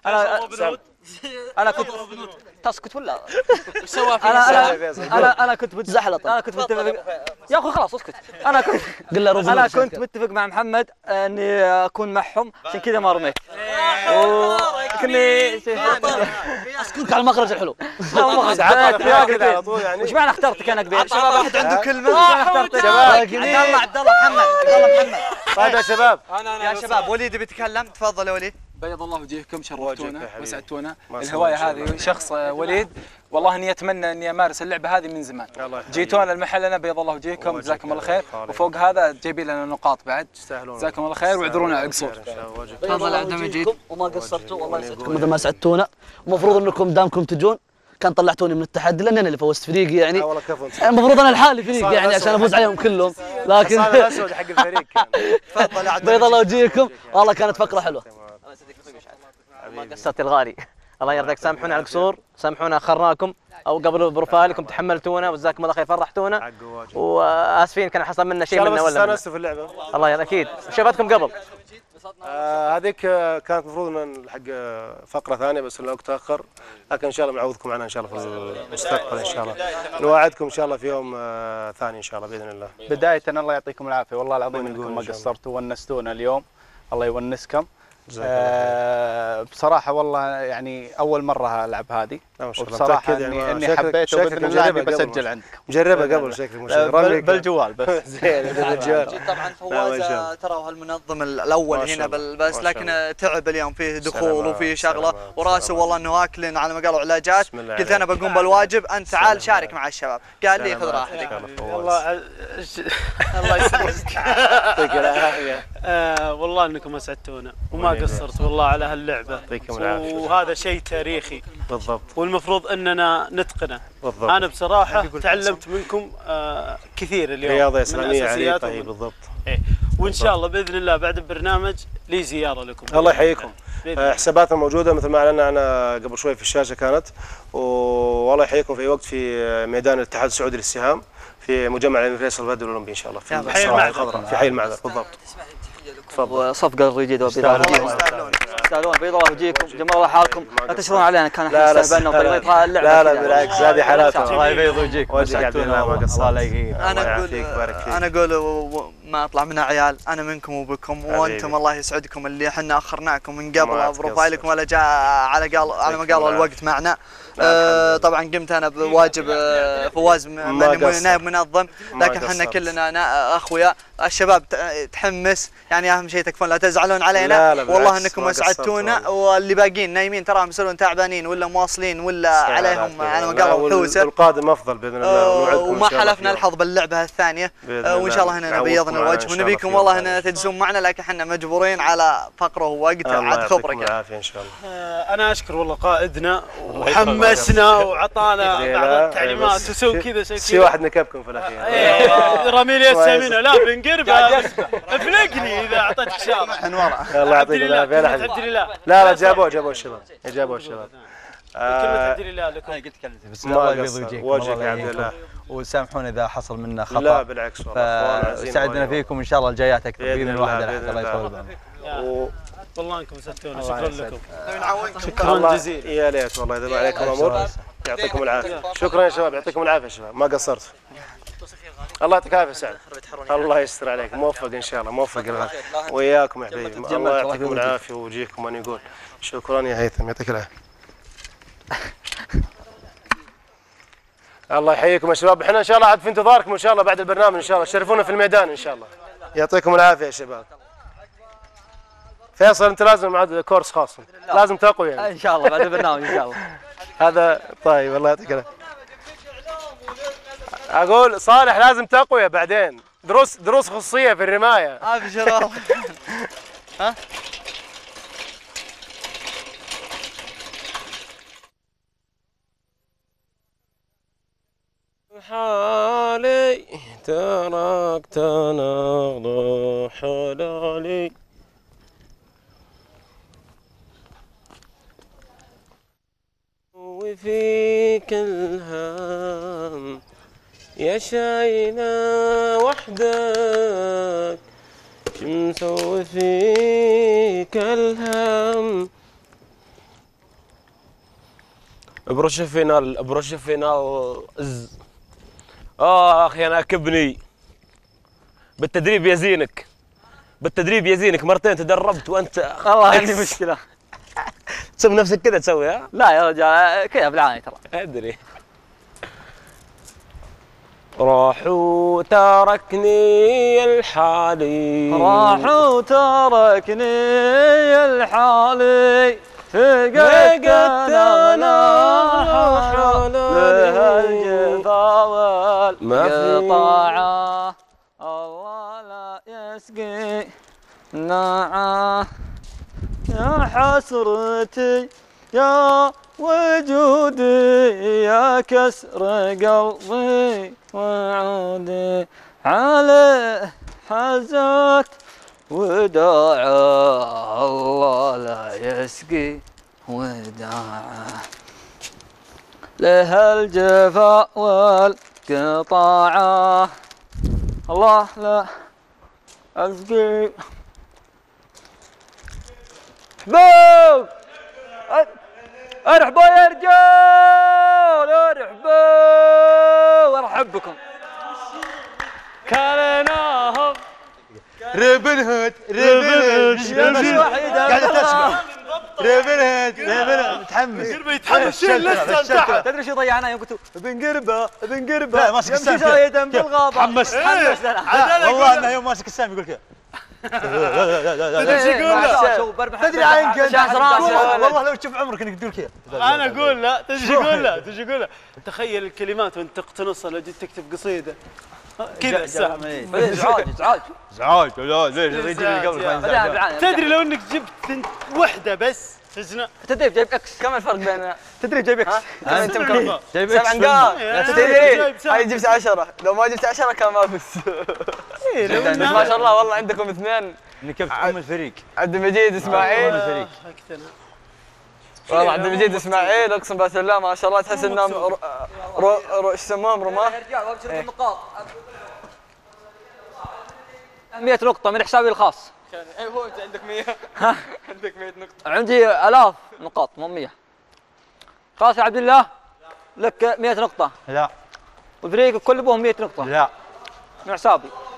انا كنت تسكت ولا انا كنت زحلط. انا كنت متفق يا اخي خلاص اسكت. انا كنت متفق مع محمد اني اكون معهم عشان كذا ما رميت. وكني اسكتك على المخرج الحلو. على طول يعني. وش معنى اخترتك انا قبيل؟ شباب واحد عنده كلمة. عبد الله محمد. طيب يا شباب يا شباب وليد بيتكلم تفضل يا وليد. بيض الله وجهكم شرفتونا وسعدتونا. الهوايه هذه شخص وليد والله اني اتمنى اني امارس اللعبه هذه من زمان. جيتونا المحل لنا بيض الله وجهكم جزاكم الله خير، وفوق هذا جايبين لنا نقاط بعد جزاكم الله خير واعذرونا على القصور. تفضل عبد المجيد. وما قصرتوا والله يسعدكم مثل ما سعدتونا. المفروض انكم دامكم تجون كان طلعتوني من التحدي لان انا اللي فوزت فريقي يعني. المفروض انا لحالي فريق يعني عشان افوز عليهم كلهم، لكن الاسود حق الفريق كان. تفضل عبد بيض الله وجهكم والله كانت فقره حلوه. ما قصرت الغالي الله يرضيك. سامحونا على القصور، سامحونا اخرناكم او قبل بروفايلكم تحملتونا وجزاكم الله خير فرحتونا. واسفين كان حصل منا شيء منا ولا استانستوا في اللعبه الله يرضى اكيد. شفتكم قبل هذيك كانت المفروض نلحق فقره ثانيه بس الوقت تاخر، لكن ان شاء الله بنعوضكم عنها ان شاء الله في المستقبل ان شاء الله. نوعدكم ان شاء الله في يوم ثاني ان شاء الله باذن الله. بدايه الله يعطيكم العافيه والله العظيم انكم ما قصرتوا ونستونا اليوم الله يونسكم. بصراحة والله يعني أول مرة ألعب هذه وبصراحة إني حبيت وبإذن الله إني بسجل عندكم. مجربة قبل شكلك بالجوال بس. زين بالجوال. طبعا فواز ترى هو المنظم الأول هنا بس لكن تعب اليوم فيه دخول وفيه شغلة وراسه والله إنه آكلين على ما قالوا علاجات. قلت أنا بقوم بالواجب أنت تعال شارك مع الشباب. قال لي خذ راحتك. الله يسلمك. يعطيك العافية. والله انكم اسعدتونا وما قصرت والله على هاللعبه وهذا شيء تاريخي بالضبط والمفروض اننا نتقنه بالضبط. انا بصراحه تعلمت منكم كثير اليوم رياضه اسلاميه علي طيب بالضبط. وان شاء الله باذن الله بعد البرنامج لي زياره لكم. الله يحييكم. حساباتنا موجوده مثل ما اعلنا انا قبل شوي في الشاشه كانت، والله يحييكم في وقت في ميدان الاتحاد السعودي للسهام في مجمع الامير فيصل البدر الاولمبي ان شاء الله في حي المعذر. في حي المعذر بالضبط. وصفقة جديدة وبيض الله وجهكم تستاهلون بيض الله وجهكم جمال الله حالكم لا تشرون علينا كان احنا استهبلنا وطيبنا اللعبة. لا بالعكس هذه حالاتهم. الله يبيض وجهكم وجهك عبد الله ما قصرت. انا اقول ما اطلع من عيال انا منكم وبكم وانتم الله يسعدكم اللي احنا اخرناكم من قبل بروفايلكم ولا جاء على ما قالوا الوقت معنا. طبعا قمت انا بواجب فواز نائب منظم لكن احنا كلنا اخويا. الشباب تحمس يعني اهم شيء تكفون لا تزعلون علينا. والله انكم اسعدتونا واللي باقيين نايمين تراهم يصيرون تعبانين ولا مواصلين ولا عليهم على ما قالوا حوسه. والقادم افضل باذن الله وما حلفنا الحظ باللعبه الثانيه وان شاء الله هنا بيضنا الوجه ونبيكم والله هنا تجلسون معنا لكن احنا مجبورين على فقره ووقت عاد خبرك. العافيه ان شاء الله. انا اشكر والله قائدنا وحمسنا وعطانا بعض التعليمات وسوي كذا سوي كذا. في واحد نكبكم في الاخير. رمي لي السمينه لا بنقرب افلقني اذا اعطيتك شارع. الله يعطيك العافيه. لا لا جابوه الشباب. كلمة عبد الله لكم. انا قلت كلمتي بس الله يبيض وجهك يا عبد الله، وسامحونا اذا حصل منا خطا. لا بالعكس والله سعدنا فيكم وان شاء الله الجايات اكثر باذن الواحد احد. الله يطول والله انكم سعدتونا، شكرا لكم. شكرا جزيلا. يا ليت والله اذا ما عليكم امور. يعطيكم العافيه. شكرا يا شباب، يعطيكم العافيه يا شباب، ما قصرتوا. الله يعطيك العافيه سعد. الله يستر عليك، موفق ان شاء الله، موفق وياكم يا حبيبي. الله يعطيكم العافيه ويجيكم من يقول. شكرا يا هيثم، يعطيك العافيه. الله يحييكم يا شباب، احنا ان شاء الله عاد في انتظاركم ان شاء الله بعد البرنامج ان شاء الله، شرفونا في الميدان ان شاء الله. يعطيكم العافيه يا شباب. فيصل انت لازم معد كورس خاص، لازم تقوي يعني. ان شاء الله بعد البرنامج ان شاء الله. هذا طيب، الله يعطيك العافيه. اقول صالح لازم تقويه بعدين، دروس خصوصيه في الرمايه. ابشر. ها حالي تركت نغض حلالي وفيك الهم يا شايلة وحدك شمسوي فيك الهم. برش فينال اخي انا اكبني بالتدريب يزينك مرتين تدربت وانت والله عندي مشكلة. تسوي نفسك كذا تسوي؟ ها؟ لا يا رجال كذا بالعاني ترى. ادري. راح وتركني الحالي فقدت انا لهالجفا والقطاعة الله لا يسقي ناعة يا حسرتي يا وجودي يا كسر قلبي وعودي عليه حزت وداعه الله لا يسقي وداعه له الجفا والقطاعه الله لا اسقي. حبوب ارحبوا يا رجال، ارحبوا ارحب بكم. كلناهم ريبن هود قاعدة تسمع ريبن متحمس تدري شو ضيعنا يوم قلتوا بنقربه لا ماسك السام زايدا بالغابه تحمس والله انه يوم ماسك السام يقول كذا. تدري شو يقول له؟ تدري عينك والله لو تشوف عمرك انك تقول كذا. انا اقول لا تجي يقول له تخيل الكلمات وانت تقتنصها لو جيت تكتب قصيده كذا الساعه. ازعاج لا ليش يجي اللي قبل. تدري لو انك جبت وحده بس تزنق. تدري جايب اكس، كم الفرق بين تدري جايب اكس؟ انت مكمل جايب اكس 7 نقاط. تدري هاي جبت 10 لو ما جبت 10 كان ما فزت. بس ما شاء الله والله عندكم اثنين نكبت ام الفريق. عبد المجيد اسماعيل والله عبد المجيد اسماعيل اقسم بالله ما شاء الله تحس انهم ايش يسموهم رماه. يا رجال وابشر بالنقاط 100 نقطة من حسابي الخاص. ايوه انت عندك 100 عندك 100 نقطة. عندي 1000 نقاط مو 100. خلاص يا عبد الله لك 100 نقطة. لا. وفريقك كل ابوهم 100 نقطة. لا. من حسابي.